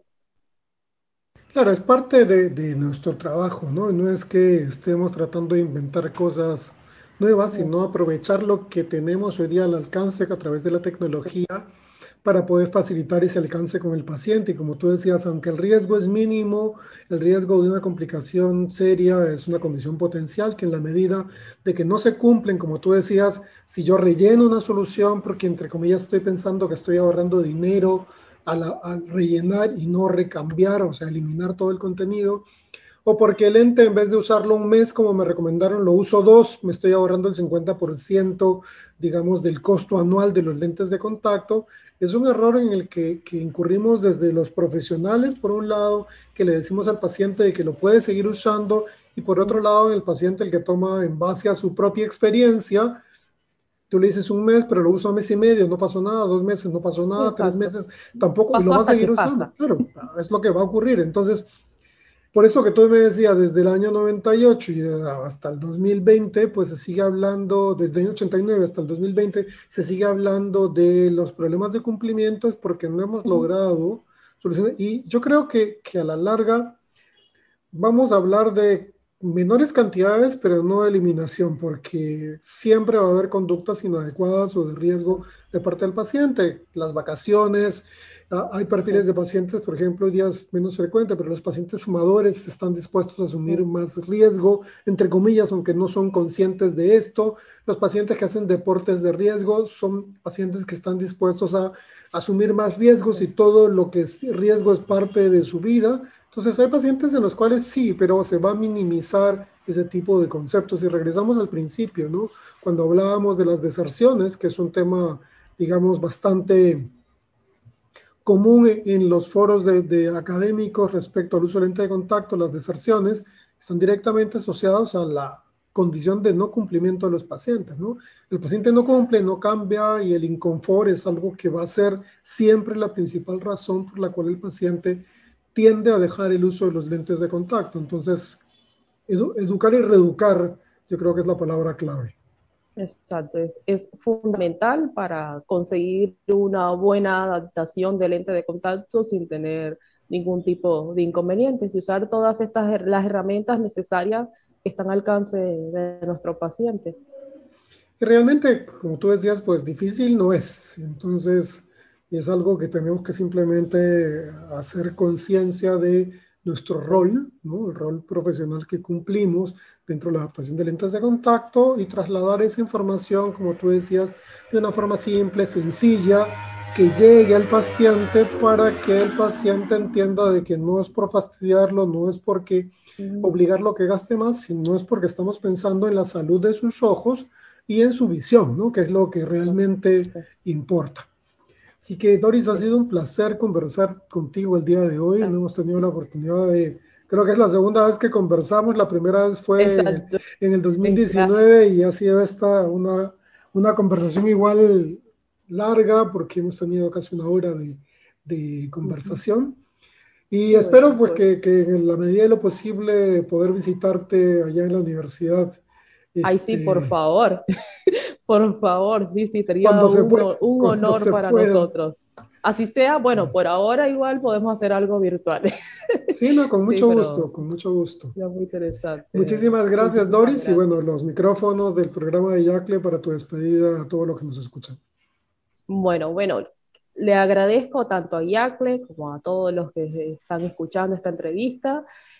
Claro, es parte de, de nuestro trabajo, ¿no? No es que estemos tratando de inventar cosas nuevas, sino aprovechar lo que tenemos hoy día al alcance a través de la tecnología para poder facilitar ese alcance con el paciente. Y como tú decías, aunque el riesgo es mínimo, el riesgo de una complicación seria es una condición potencial que en la medida de que no se cumplen, como tú decías, si yo relleno una solución porque entre comillas estoy pensando que estoy ahorrando dinero al, al rellenar y no recambiar, o sea, eliminar todo el contenido, o porque el lente en vez de usarlo un mes como me recomendaron, lo uso dos, me estoy ahorrando el cincuenta por ciento, digamos, del costo anual de los lentes de contacto. Es un error en el que, que incurrimos desde los profesionales, por un lado, que le decimos al paciente de que lo puede seguir usando, y por otro lado, el paciente el que toma en base a su propia experiencia. Tú le dices un mes, pero lo uso un mes y medio, no pasó nada, dos meses, no pasó nada, tres Exacto. meses, tampoco, y lo Pasó va a hasta seguir que usando. pasa. Claro, es lo que va a ocurrir. Entonces, por eso que tú me decías, desde el año noventa y ocho y hasta el dos mil veinte, pues se sigue hablando, desde el año ochenta y nueve hasta el dos mil veinte, se sigue hablando de los problemas de cumplimiento, es porque no hemos logrado soluciones. Y yo creo que, que a la larga vamos a hablar de menores cantidades, pero no de eliminación, porque siempre va a haber conductas inadecuadas o de riesgo de parte del paciente. Las vacaciones, uh, hay perfiles Sí. de pacientes, por ejemplo, hoy día es menos frecuente, pero los pacientes fumadores están dispuestos a asumir más riesgo, entre comillas, aunque no son conscientes de esto. Los pacientes que hacen deportes de riesgo son pacientes que están dispuestos a asumir más riesgos y todo lo que es riesgo es parte de su vida. Entonces hay pacientes en los cuales sí, pero se va a minimizar ese tipo de conceptos. Y regresamos al principio, ¿no? Cuando hablábamos de las deserciones, que es un tema, digamos, bastante común en los foros de, de académicos respecto al uso de lente de contacto, las deserciones están directamente asociados a la condición de no cumplimiento de los pacientes, ¿no? El paciente no cumple, no cambia y el inconfort es algo que va a ser siempre la principal razón por la cual el paciente tiende a dejar el uso de los lentes de contacto. Entonces, edu educar y reeducar, yo creo que es la palabra clave. Exacto, es, es fundamental para conseguir una buena adaptación del lente de contacto sin tener ningún tipo de inconvenientes y usar todas estas las herramientas necesarias que están al alcance de, de nuestro paciente. Y realmente, como tú decías, pues difícil no es. Entonces, es algo que tenemos que simplemente hacer conciencia de nuestro rol, ¿no? El rol profesional que cumplimos dentro de la adaptación de lentes de contacto y trasladar esa información, como tú decías, de una forma simple, sencilla, que llegue al paciente para que el paciente entienda de que no es por fastidiarlo, no es porque obligarlo a que gaste más, sino es porque estamos pensando en la salud de sus ojos y en su visión, ¿no? Que es lo que realmente importa. Así que, Doris, ha sido un placer conversar contigo el día de hoy. No hemos tenido la oportunidad de, creo que es la segunda vez que conversamos, la primera vez fue en, en el dos mil diecinueve y ha sido esta una, una conversación igual larga porque hemos tenido casi una hora de, de conversación. Y Qué espero bueno, pues pues. que, que en la medida de lo posible poder visitarte allá en la universidad, Ay, sí, por este, favor, por favor, sí, sí, sería cuando se un, pueda, ho- un cuando honor se para pueda. nosotros. Así sea, bueno, por ahora igual podemos hacer algo virtual. Sí, no, con Sí, mucho gusto, pero con mucho gusto. ya muy interesante. Muchísimas gracias, Muchísimas Doris, y gracias. bueno, los micrófonos del programa de Yacle para tu despedida a todos los que nos escuchan. Bueno, bueno, le agradezco tanto a Yacle como a todos los que están escuchando esta entrevista.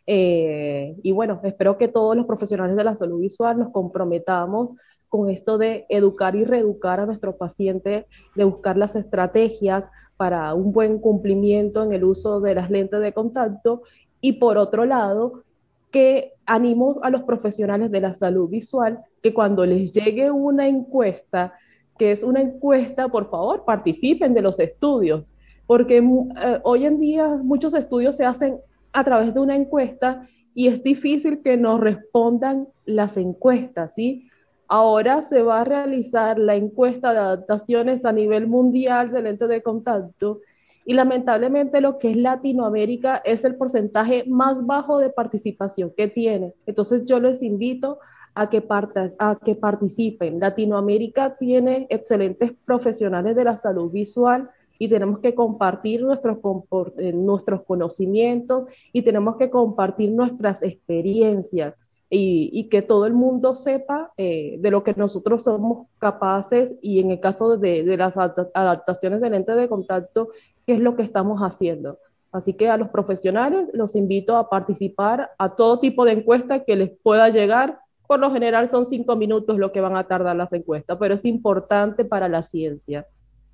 Eh, y bueno, espero que todos los profesionales de la salud visual nos comprometamos con esto de educar y reeducar a nuestro paciente, de buscar las estrategias para un buen cumplimiento en el uso de las lentes de contacto. Y por otro lado, que animo a los profesionales de la salud visual que cuando les llegue una encuesta, que es una encuesta, por favor, participen de los estudios, porque eh, hoy en día muchos estudios se hacen a través de una encuesta y es difícil que nos respondan las encuestas, ¿sí? Ahora se va a realizar la encuesta de adaptaciones a nivel mundial de lentes de contacto y lamentablemente lo que es Latinoamérica es el porcentaje más bajo de participación que tiene. Entonces yo les invito a que, parta, a que participen. Latinoamérica tiene excelentes profesionales de la salud visual y tenemos que compartir nuestros, eh, nuestros conocimientos y tenemos que compartir nuestras experiencias y, y que todo el mundo sepa eh, de lo que nosotros somos capaces y en el caso de, de las adaptaciones de lentes de contacto, qué es lo que estamos haciendo. Así que a los profesionales los invito a participar a todo tipo de encuesta que les pueda llegar. Por lo general son cinco minutos lo que van a tardar las encuestas, pero es importante para la ciencia.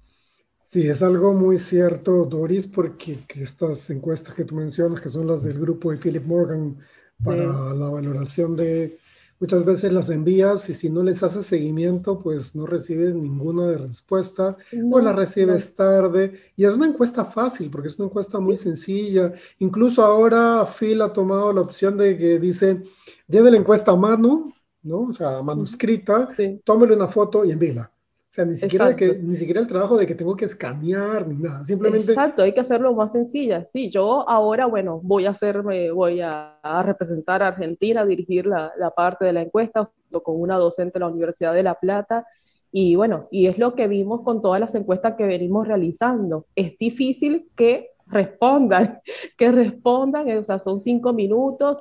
Sí, es algo muy cierto, Doris, porque que estas encuestas que tú mencionas, que son las del grupo de Philip Morgan Sí. para la valoración de, muchas veces las envías y si no les haces seguimiento, pues no recibes ninguna de respuesta o la No, no. recibes tarde. Y es una encuesta fácil, porque es una encuesta muy Sí, sencilla. Incluso ahora Phil ha tomado la opción de que dice, lleve la encuesta a mano, ¿no? O sea, manuscrita, sí, tómele una foto y envíela. O sea, ni siquiera, de que, exacto. ni siquiera el trabajo de que tengo que escanear ni nada. Simplemente, Exacto, hay que hacerlo más sencilla. Sí, yo ahora, bueno, voy a hacerme, voy a, a representar a Argentina, a dirigir la, la parte de la encuesta junto con una docente de la Universidad de La Plata. Y bueno, y es lo que vimos con todas las encuestas que venimos realizando. Es difícil que respondan, que respondan, o sea, son cinco minutos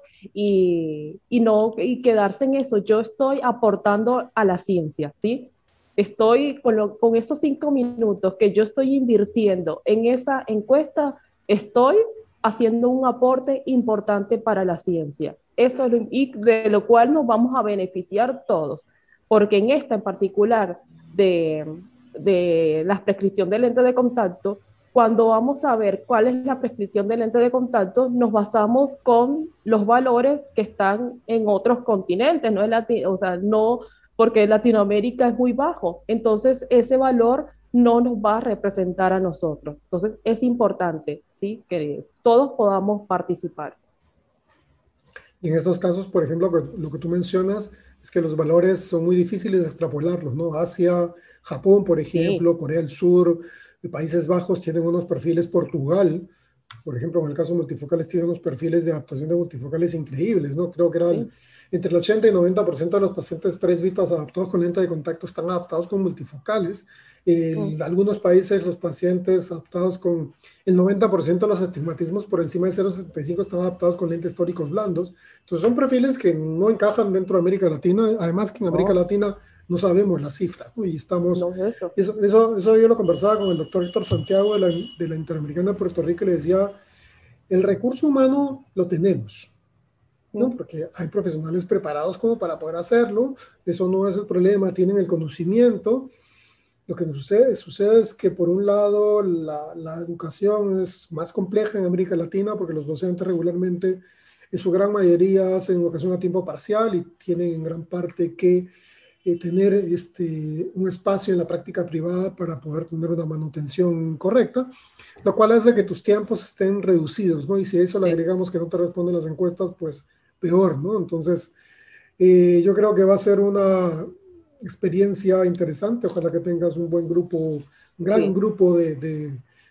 y, y no, y quedarse en eso. Yo estoy aportando a la ciencia, ¿sí? Estoy con, lo, con esos cinco minutos que yo estoy invirtiendo en esa encuesta, estoy haciendo un aporte importante para la ciencia. Eso es lo, y de lo cual nos vamos a beneficiar todos, porque en esta en particular de, de la prescripción de lentes de contacto, cuando vamos a ver cuál es la prescripción de lentes de contacto, nos basamos con los valores que están en otros continentes, no, es o sea, no porque Latinoamérica es muy bajo. Entonces, ese valor no nos va a representar a nosotros. Entonces, es importante, ¿sí? Que todos podamos participar. y en estos casos, por ejemplo, lo que tú mencionas es que los valores son muy difíciles de extrapolarlos, ¿no? Asia, Japón, por Sí. ejemplo, Corea del Sur, Países Bajos tienen unos perfiles, Portugal, por ejemplo, en el caso multifocales, tiene unos perfiles de adaptación de multifocales increíbles, ¿no? Creo que eran Sí. entre el ochenta y noventa por ciento de los pacientes presbitas adaptados con lente de contacto están adaptados con multifocales. En Mm. algunos países, los pacientes adaptados con el noventa por ciento de los astigmatismos por encima de cero coma setenta y cinco están adaptados con lentes tóricos blandos. Entonces, son perfiles que no encajan dentro de América Latina. Además, que en América No, Latina no sabemos las cifras, ¿no? Y estamos, no es eso. eso, eso, eso yo lo conversaba con el doctor Héctor Santiago de la, de la Interamericana de Puerto Rico y le decía, el recurso humano lo tenemos, ¿no? Mm. Porque hay profesionales preparados como para poder hacerlo, eso no es el problema, tienen el conocimiento. Lo que nos sucede, sucede es que por un lado la, la educación es más compleja en América Latina porque los docentes regularmente en su gran mayoría hacen educación a tiempo parcial y tienen en gran parte que eh, tener este, un espacio en la práctica privada para poder tener una manutención correcta, lo cual hace que tus tiempos estén reducidos, ¿no? Y si a eso le Sí. agregamos que no te responden las encuestas, pues peor, ¿no? Entonces, eh, yo creo que va a ser una experiencia interesante. Ojalá que tengas un buen grupo, un gran Sí. grupo de, de,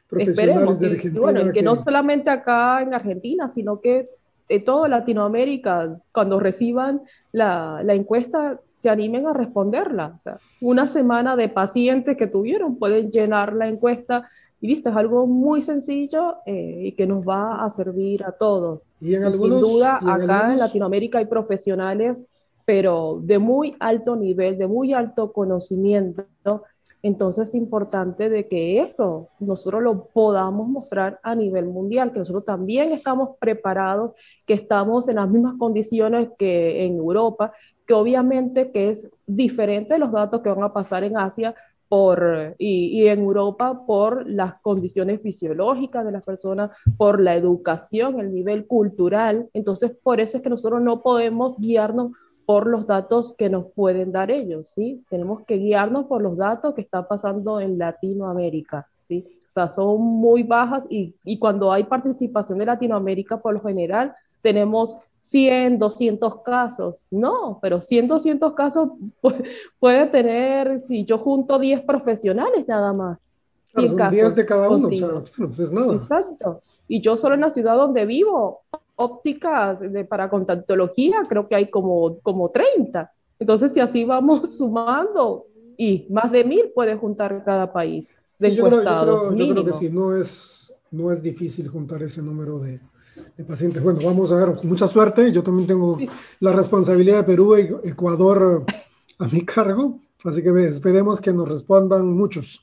profesionales esperemos. de Y, y bueno, Argentina que que... no solamente acá en Argentina, sino que de toda Latinoamérica, cuando reciban la, la encuesta, se animen a responderla. O sea, una semana de pacientes que tuvieron pueden llenar la encuesta y listo, es algo muy sencillo eh, y que nos va a servir a todos. Y en Y sin algunos, duda, y en acá en algunos, Latinoamérica hay profesionales, pero de muy alto nivel, de muy alto conocimiento. Entonces es importante de que eso nosotros lo podamos mostrar a nivel mundial, que nosotros también estamos preparados, que estamos en las mismas condiciones que en Europa, que obviamente que es diferente de los datos que van a pasar en Asia por, y, y en Europa por las condiciones fisiológicas de las personas, por la educación, el nivel cultural. Entonces, por eso es que nosotros no podemos guiarnos por los datos que nos pueden dar ellos, ¿sí? Tenemos que guiarnos por los datos que están pasando en Latinoamérica, ¿sí? O sea, son muy bajas y, y cuando hay participación de Latinoamérica, por lo general, tenemos cien, doscientos casos. No, pero cien, doscientos casos puede tener, si yo junto diez profesionales nada más, claro, cien son diez casos de cada uno, o sea, consigo. bueno, pues es nada. Exacto. Y yo solo en la ciudad donde vivo, ópticas de, para contactología, creo que hay como, como treinta. Entonces, si así vamos sumando, y más de mil puede juntar cada país de Sí, yo creo, yo encuestados, creo, yo creo que mínimo. sí, no es, no es difícil juntar ese número de, de pacientes. Bueno, vamos a ver, mucha suerte. Yo también tengo la responsabilidad de Perú y Ecuador a mi cargo, así que ve, esperemos que nos respondan muchos.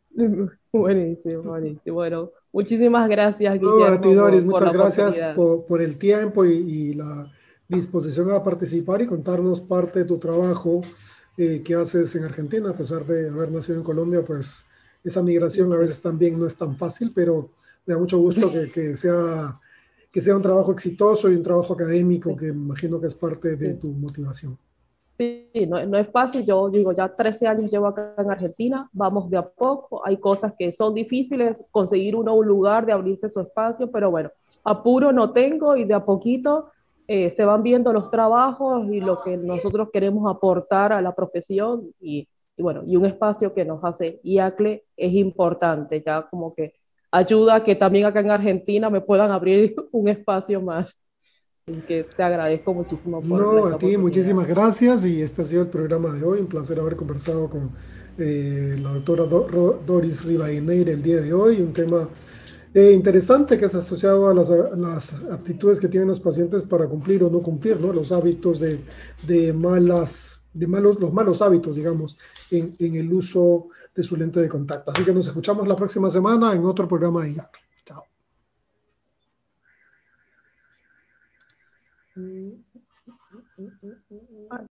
Buenísimo, buenísimo. Bueno, muchísimas gracias, No, a ti, Guillermo, Doris, por, por la muchas gracias oportunidad. por, por el tiempo y, y la disposición a participar y contarnos parte de tu trabajo eh, que haces en Argentina, a pesar de haber nacido en Colombia, pues esa migración a Sí. veces también no es tan fácil, pero me da mucho gusto que, que sea, que sea un trabajo exitoso y un trabajo académico Sí, que imagino que es parte de sí. tu motivación. Sí, no, no es fácil, yo digo, ya trece años llevo acá en Argentina, vamos de a poco, hay cosas que son difíciles, conseguir uno un lugar de abrirse su espacio, pero bueno, apuro no tengo y de a poquito eh, se van viendo los trabajos y lo que nosotros queremos aportar a la profesión y, y bueno, y un espacio que nos hace I A C L E es importante, ya como que ayuda a que también acá en Argentina me puedan abrir un espacio más. Así que te agradezco muchísimo por No, esta a ti oportunidad. muchísimas gracias y este ha sido el programa de hoy. Un placer haber conversado con eh, la doctora Do- Ro- Doris Rivadeneira el día de hoy. Un tema eh, interesante que es asociado a las, a las aptitudes que tienen los pacientes para cumplir o no cumplir, ¿no? Los hábitos de, de malas, de malos, los malos hábitos, digamos, en, en el uso de su lente de contacto. Así que nos escuchamos la próxima semana en otro programa de I A C. Chao.